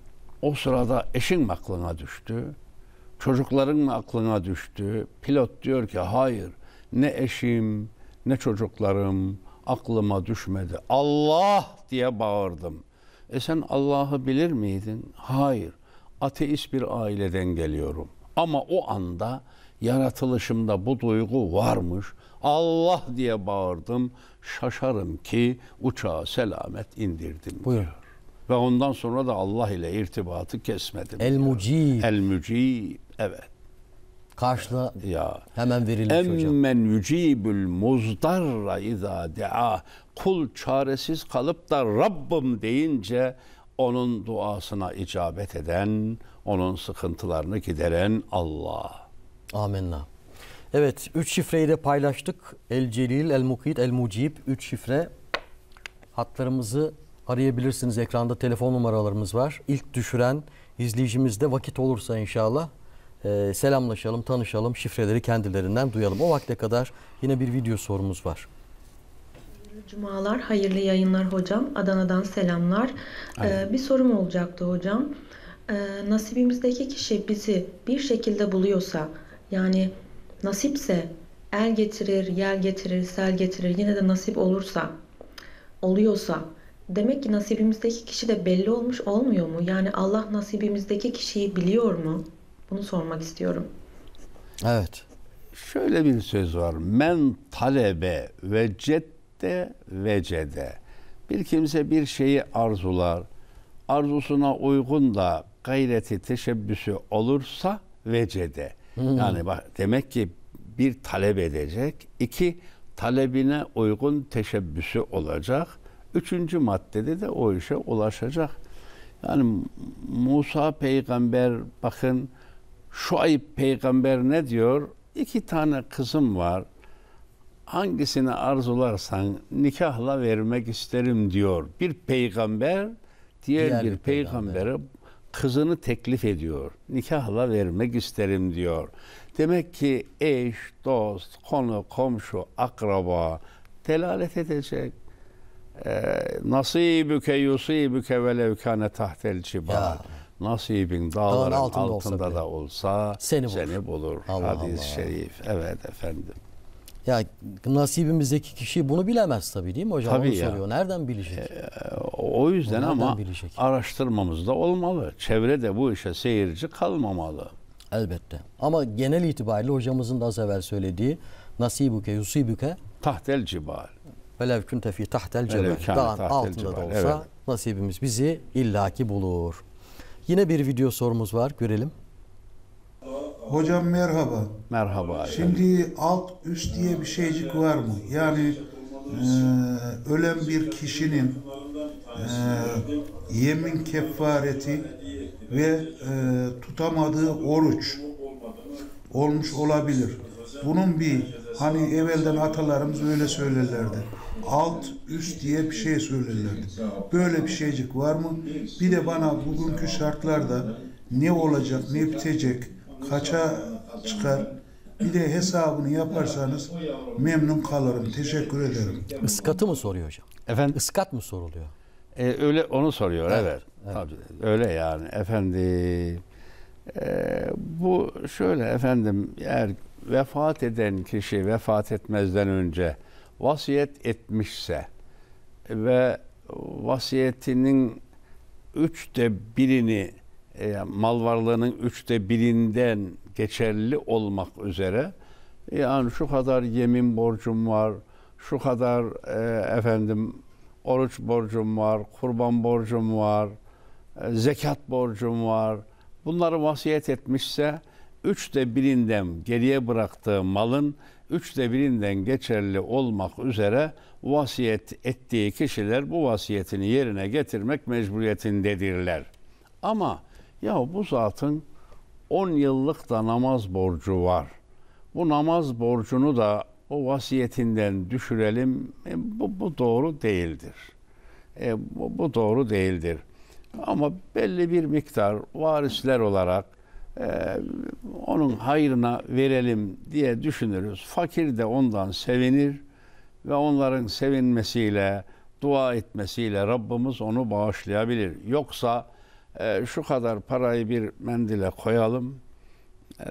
O sırada eşin mi aklına düştü? Çocukların mı aklına düştü? Pilot diyor ki hayır, ne eşim ne çocuklarım aklıma düşmedi. Allah diye bağırdım. E sen Allah'ı bilir miydin? Hayır. Ateist bir aileden geliyorum. Ama o anda yaratılışımda bu duygu varmış. Allah diye bağırdım. Şaşarım ki uçağı selamet indirdim Buyurun. diyor. Ve ondan sonra da Allah ile irtibatı kesmedim. El-Mucib. El-Mucib. Evet. Karşılığı ya hemen verilmiş hocam. Emmen yucibul muzdarra izâ de'a. Kul çaresiz kalıp da Rabbim deyince onun duasına icabet eden, onun sıkıntılarını gideren Allah. Amenna. Evet, üç şifreyi de paylaştık. El Celil, El Mukit, El Mucib. Üç şifre. Hatlarımızı arayabilirsiniz. Ekranda telefon numaralarımız var. İlk düşüren izleyicimiz de vakit olursa inşallah e, selamlaşalım, tanışalım, şifreleri kendilerinden duyalım. O vakte kadar yine bir video sorumuz var. Cumalar, hayırlı yayınlar hocam. Adana'dan selamlar. Ee, bir sorum olacaktı hocam. Ee, nasibimizdeki kişi bizi bir şekilde buluyorsa, yani nasipse el getirir, yel getirir, sel getirir, yine de nasip olursa, oluyorsa, demek ki nasibimizdeki kişi de belli olmuş olmuyor mu? Yani Allah nasibimizdeki kişiyi biliyor mu? Bunu sormak istiyorum. Evet. Şöyle bir söz var. Men talebe ve cedde vecede. Bir kimse bir şeyi arzular, arzusuna uygun da gayreti teşebbüsü olursa vecede. Hmm. Yani bak, demek ki bir talep edecek, iki talebine uygun teşebbüsü olacak, Üçüncü maddede de o işe ulaşacak. Yani Musa peygamber, bakın Şuayb peygamber ne diyor? İki tane kızım var. Hangisini arzularsan nikahla vermek isterim diyor. Bir peygamber diğer, diğer bir, bir peygambere peygamber. kızını teklif ediyor. Nikahla vermek isterim diyor. Demek ki eş, dost, konu, komşu, akraba delalet edecek. Ee, nasibüke yusibüke velev kâne tahtel cibâl. Nasibin dağların altında, altında olsa da olsa seni bulur. Seni bulur. Allah Hadis-i Allah. şerif. Evet efendim. Ya nasibimizdeki kişi bunu bilemez tabii, değil mi hocam? Tabii Onu ya. soruyor. Nereden bilecek? Ee, o yüzden Nereden ama bilecek? araştırmamız da olmalı. Çevre de bu işe seyirci kalmamalı. Elbette. Ama genel itibariyle hocamızın da az evvel söylediği nasibuke yusibüke tahtel cibal. Velev kunte fi tahtel cibal. Dağın altında da olsa evet. nasibimiz bizi illaki bulur. Yine bir video sorumuz var. Görelim. Hocam merhaba. Merhaba. Şimdi alt üst diye bir şeycik var mı? Yani e, ölen bir kişinin e, yemin kefareti ve e, tutamadığı oruç olmuş olabilir. Bunun bir, hani evvelden atalarımız öyle söylerlerdi. Alt üst diye bir şey söylerlerdi. Böyle bir şeycik var mı? Bir de bana bugünkü şartlarda ne olacak, ne bitecek, kaça çıkar, bir de hesabını yaparsanız memnun kalırım. Teşekkür ederim. Iskatı mı soruyor hocam? Efendim? Iskat mı soruluyor? Ee, öyle onu soruyor. Evet. evet. evet. Tabii, öyle yani efendim. Ee, bu şöyle efendim, eğer vefat eden kişi vefat etmezden önce vasiyet etmişse ve vasiyetinin üçte birini e, mal varlığının üçte birinden geçerli olmak üzere, yani şu kadar yemin borcum var, şu kadar e, efendim oruç borcum var, kurban borcum var, e, zekat borcum var. Bunları vasiyet etmişse üçte birinden geriye bıraktığı malın üçte birinden geçerli olmak üzere vasiyet ettiği kişiler bu vasiyetini yerine getirmek mecburiyetindedirler. Ama ya bu zatın on yıllık da namaz borcu var. Bu namaz borcunu da o vasiyetinden düşürelim. E, bu, bu doğru değildir. E, bu, bu doğru değildir. Ama belli bir miktar varisler olarak e, onun hayrına verelim diye düşünürüz. Fakir de ondan sevinir ve onların sevinmesiyle, dua etmesiyle Rabbimiz onu bağışlayabilir. Yoksa e, şu kadar parayı bir mendile koyalım, e,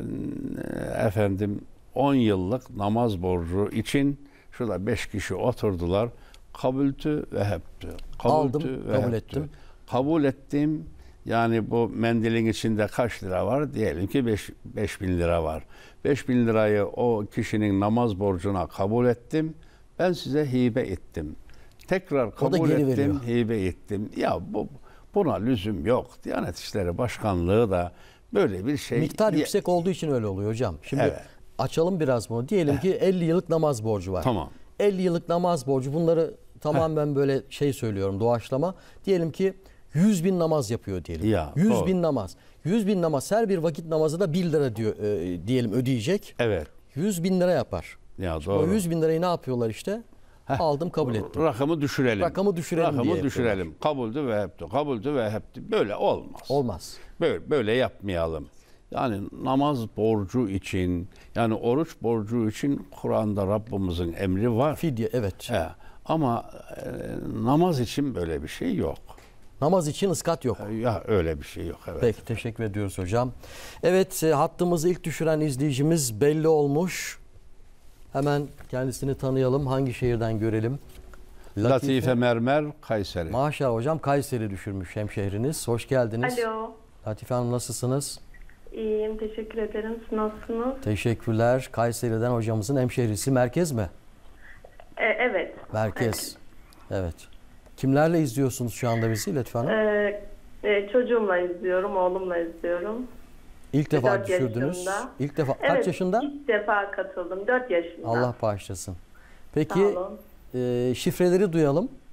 efendim on yıllık namaz borcu için şurada beş kişi oturdular. Kabultü ve heptü. Aldım, kabul ettim. Kabul ettim. Yani bu mendilin içinde kaç lira var? Diyelim ki beş bin lira var. beş bin lirayı o kişinin namaz borcuna kabul ettim. Ben size hibe ettim. Tekrar kabul ettim, veriyor. hibe ettim. Ya bu buna lüzum yok. Diyanet İşleri Başkanlığı da böyle bir şey. Miktar ya, yüksek olduğu için öyle oluyor hocam. Şimdi evet. açalım biraz bunu. Diyelim evet. ki elli yıllık namaz borcu var. Tamam. elli yıllık namaz borcu, bunları tamam ben böyle şey söylüyorum, doğaçlama. Diyelim ki yüz bin namaz yapıyor diyelim. Ya, yüz doğru. bin namaz. yüz bin namaz, her bir vakit namazı da bir lira diyor e, diyelim ödeyecek. Evet. yüz bin lira yapar. Ya Şimdi doğru. O yüz bin lirayı ne yapıyorlar işte? Heh, aldım, kabul ettim. Rakamı düşürelim. Rakamı düşürelim Rakamı diye düşürelim. yapıyorlar. Kabuldü ve hepti. Kabuldü ve hepti. Böyle olmaz. Olmaz. Böyle, böyle yapmayalım. Yani namaz borcu için, yani oruç borcu için Kur'an'da Rabbimizin emri var. Fidye, evet. He. Ama e, namaz için böyle bir şey yok. Namaz için ıskat yok. Ya öyle bir şey yok. Evet. Peki, teşekkür ediyoruz hocam. Evet, e, hattımızı ilk düşüren izleyicimiz belli olmuş. Hemen kendisini tanıyalım. Hangi şehirden görelim? Latife, Latife Mermer, Kayseri. Maşallah hocam, Kayseri düşürmüş hemşehriniz. Hoş geldiniz. Alo. Latife Hanım, nasılsınız? İyiyim, teşekkür ederim. Siz nasılsınız? Teşekkürler. Kayseri'den hocamızın hemşehrisi. Merkez mi? E, evet. Merkez. Evet. evet. Kimlerle izliyorsunuz şu anda bizi Latife Hanım? E, e, çocuğumla izliyorum, oğlumla izliyorum. İlk defa düşürdünüz. Yaşında. İlk defa. Evet, kaç yaşında? ilk defa katıldım. dört yaşında. Allah bağışlasın. Peki e, şifreleri duyalım.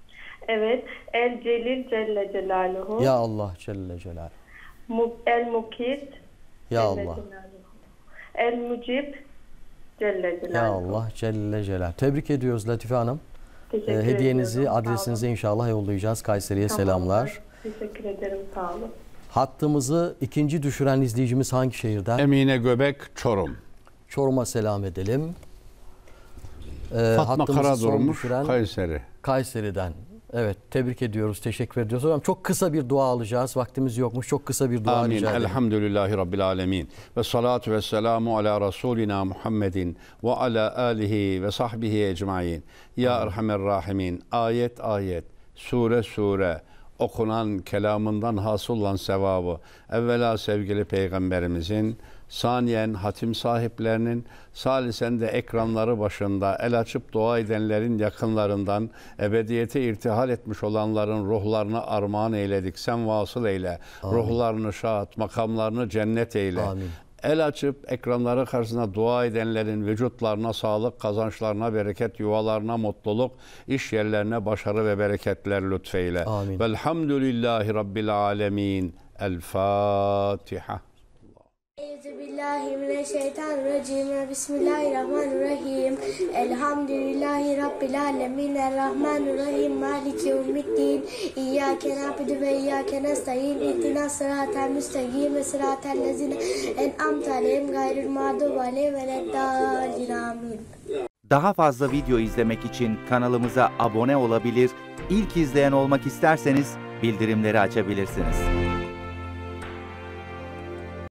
Evet. El Celil Celle Celaluhu. Ya Allah Celle Celal. Mu- El Mukit Ya Celle Allah. Celaluhu. El Mucib Celle Celaluhu. Ya Allah Celle Celal. Tebrik ediyoruz Latife Hanım. Teşekkür Ee, hediyenizi, ediyorum. Sağ adresinize inşallah yollayacağız. Kayseri'ye Tamamdır. selamlar. Teşekkür ederim. Sağ olun. Hattımızı ikinci düşüren izleyicimiz hangi şehirden? Emine Göbek, Çorum. Çorum'a selam edelim. Ee, Fatma hattımızı son Karadurmuş, düşüren Kayseri. Kayseri'den. Evet, tebrik ediyoruz, teşekkür ediyoruz. Hocam çok kısa bir dua alacağız. Vaktimiz yokmuş. Çok kısa bir dua Amin. rica edelim. Elhamdülillahi Rabbil alemin. Ve salatu ve selamu ala Resulina Muhammedin ve ala alihi ve sahbihi ecmain. Ya Erhamer Rahimin. Ayet ayet, sure sure okunan kelamından hasıl olan sevabı evvela sevgili Peygamberimizin, saniyen hatim sahiplerinin, salisen de ekranları başında el açıp dua edenlerin yakınlarından ebediyete irtihal etmiş olanların ruhlarını armağan eyledik. Sen vasıl eyle. Amin. Ruhlarını şahat, makamlarını cennet eyle. Amin. El açıp ekranları karşısında dua edenlerin vücutlarına sağlık, kazançlarına bereket, yuvalarına mutluluk, iş yerlerine başarı ve bereketler lütfeyle. Amin. Velhamdülillahi Rabbil alemin. El Fatiha. Euzubillahimineşşeytanirracim. Bismillahirrahmanirrahim. Elhamdülillahi Rabbil alemin. Errahmanirrahim. Maliki yevmiddin. İyyâke na'budu ve iyyâke nestaîn. İhdinas sıratal müstakîm. Sıratal lezîne en'amte aleyhim gayril mağdûbi aleyhim veleddâllîn. Amin. Daha fazla video izlemek için kanalımıza abone olabilir, ilk izleyen olmak isterseniz bildirimleri açabilirsiniz.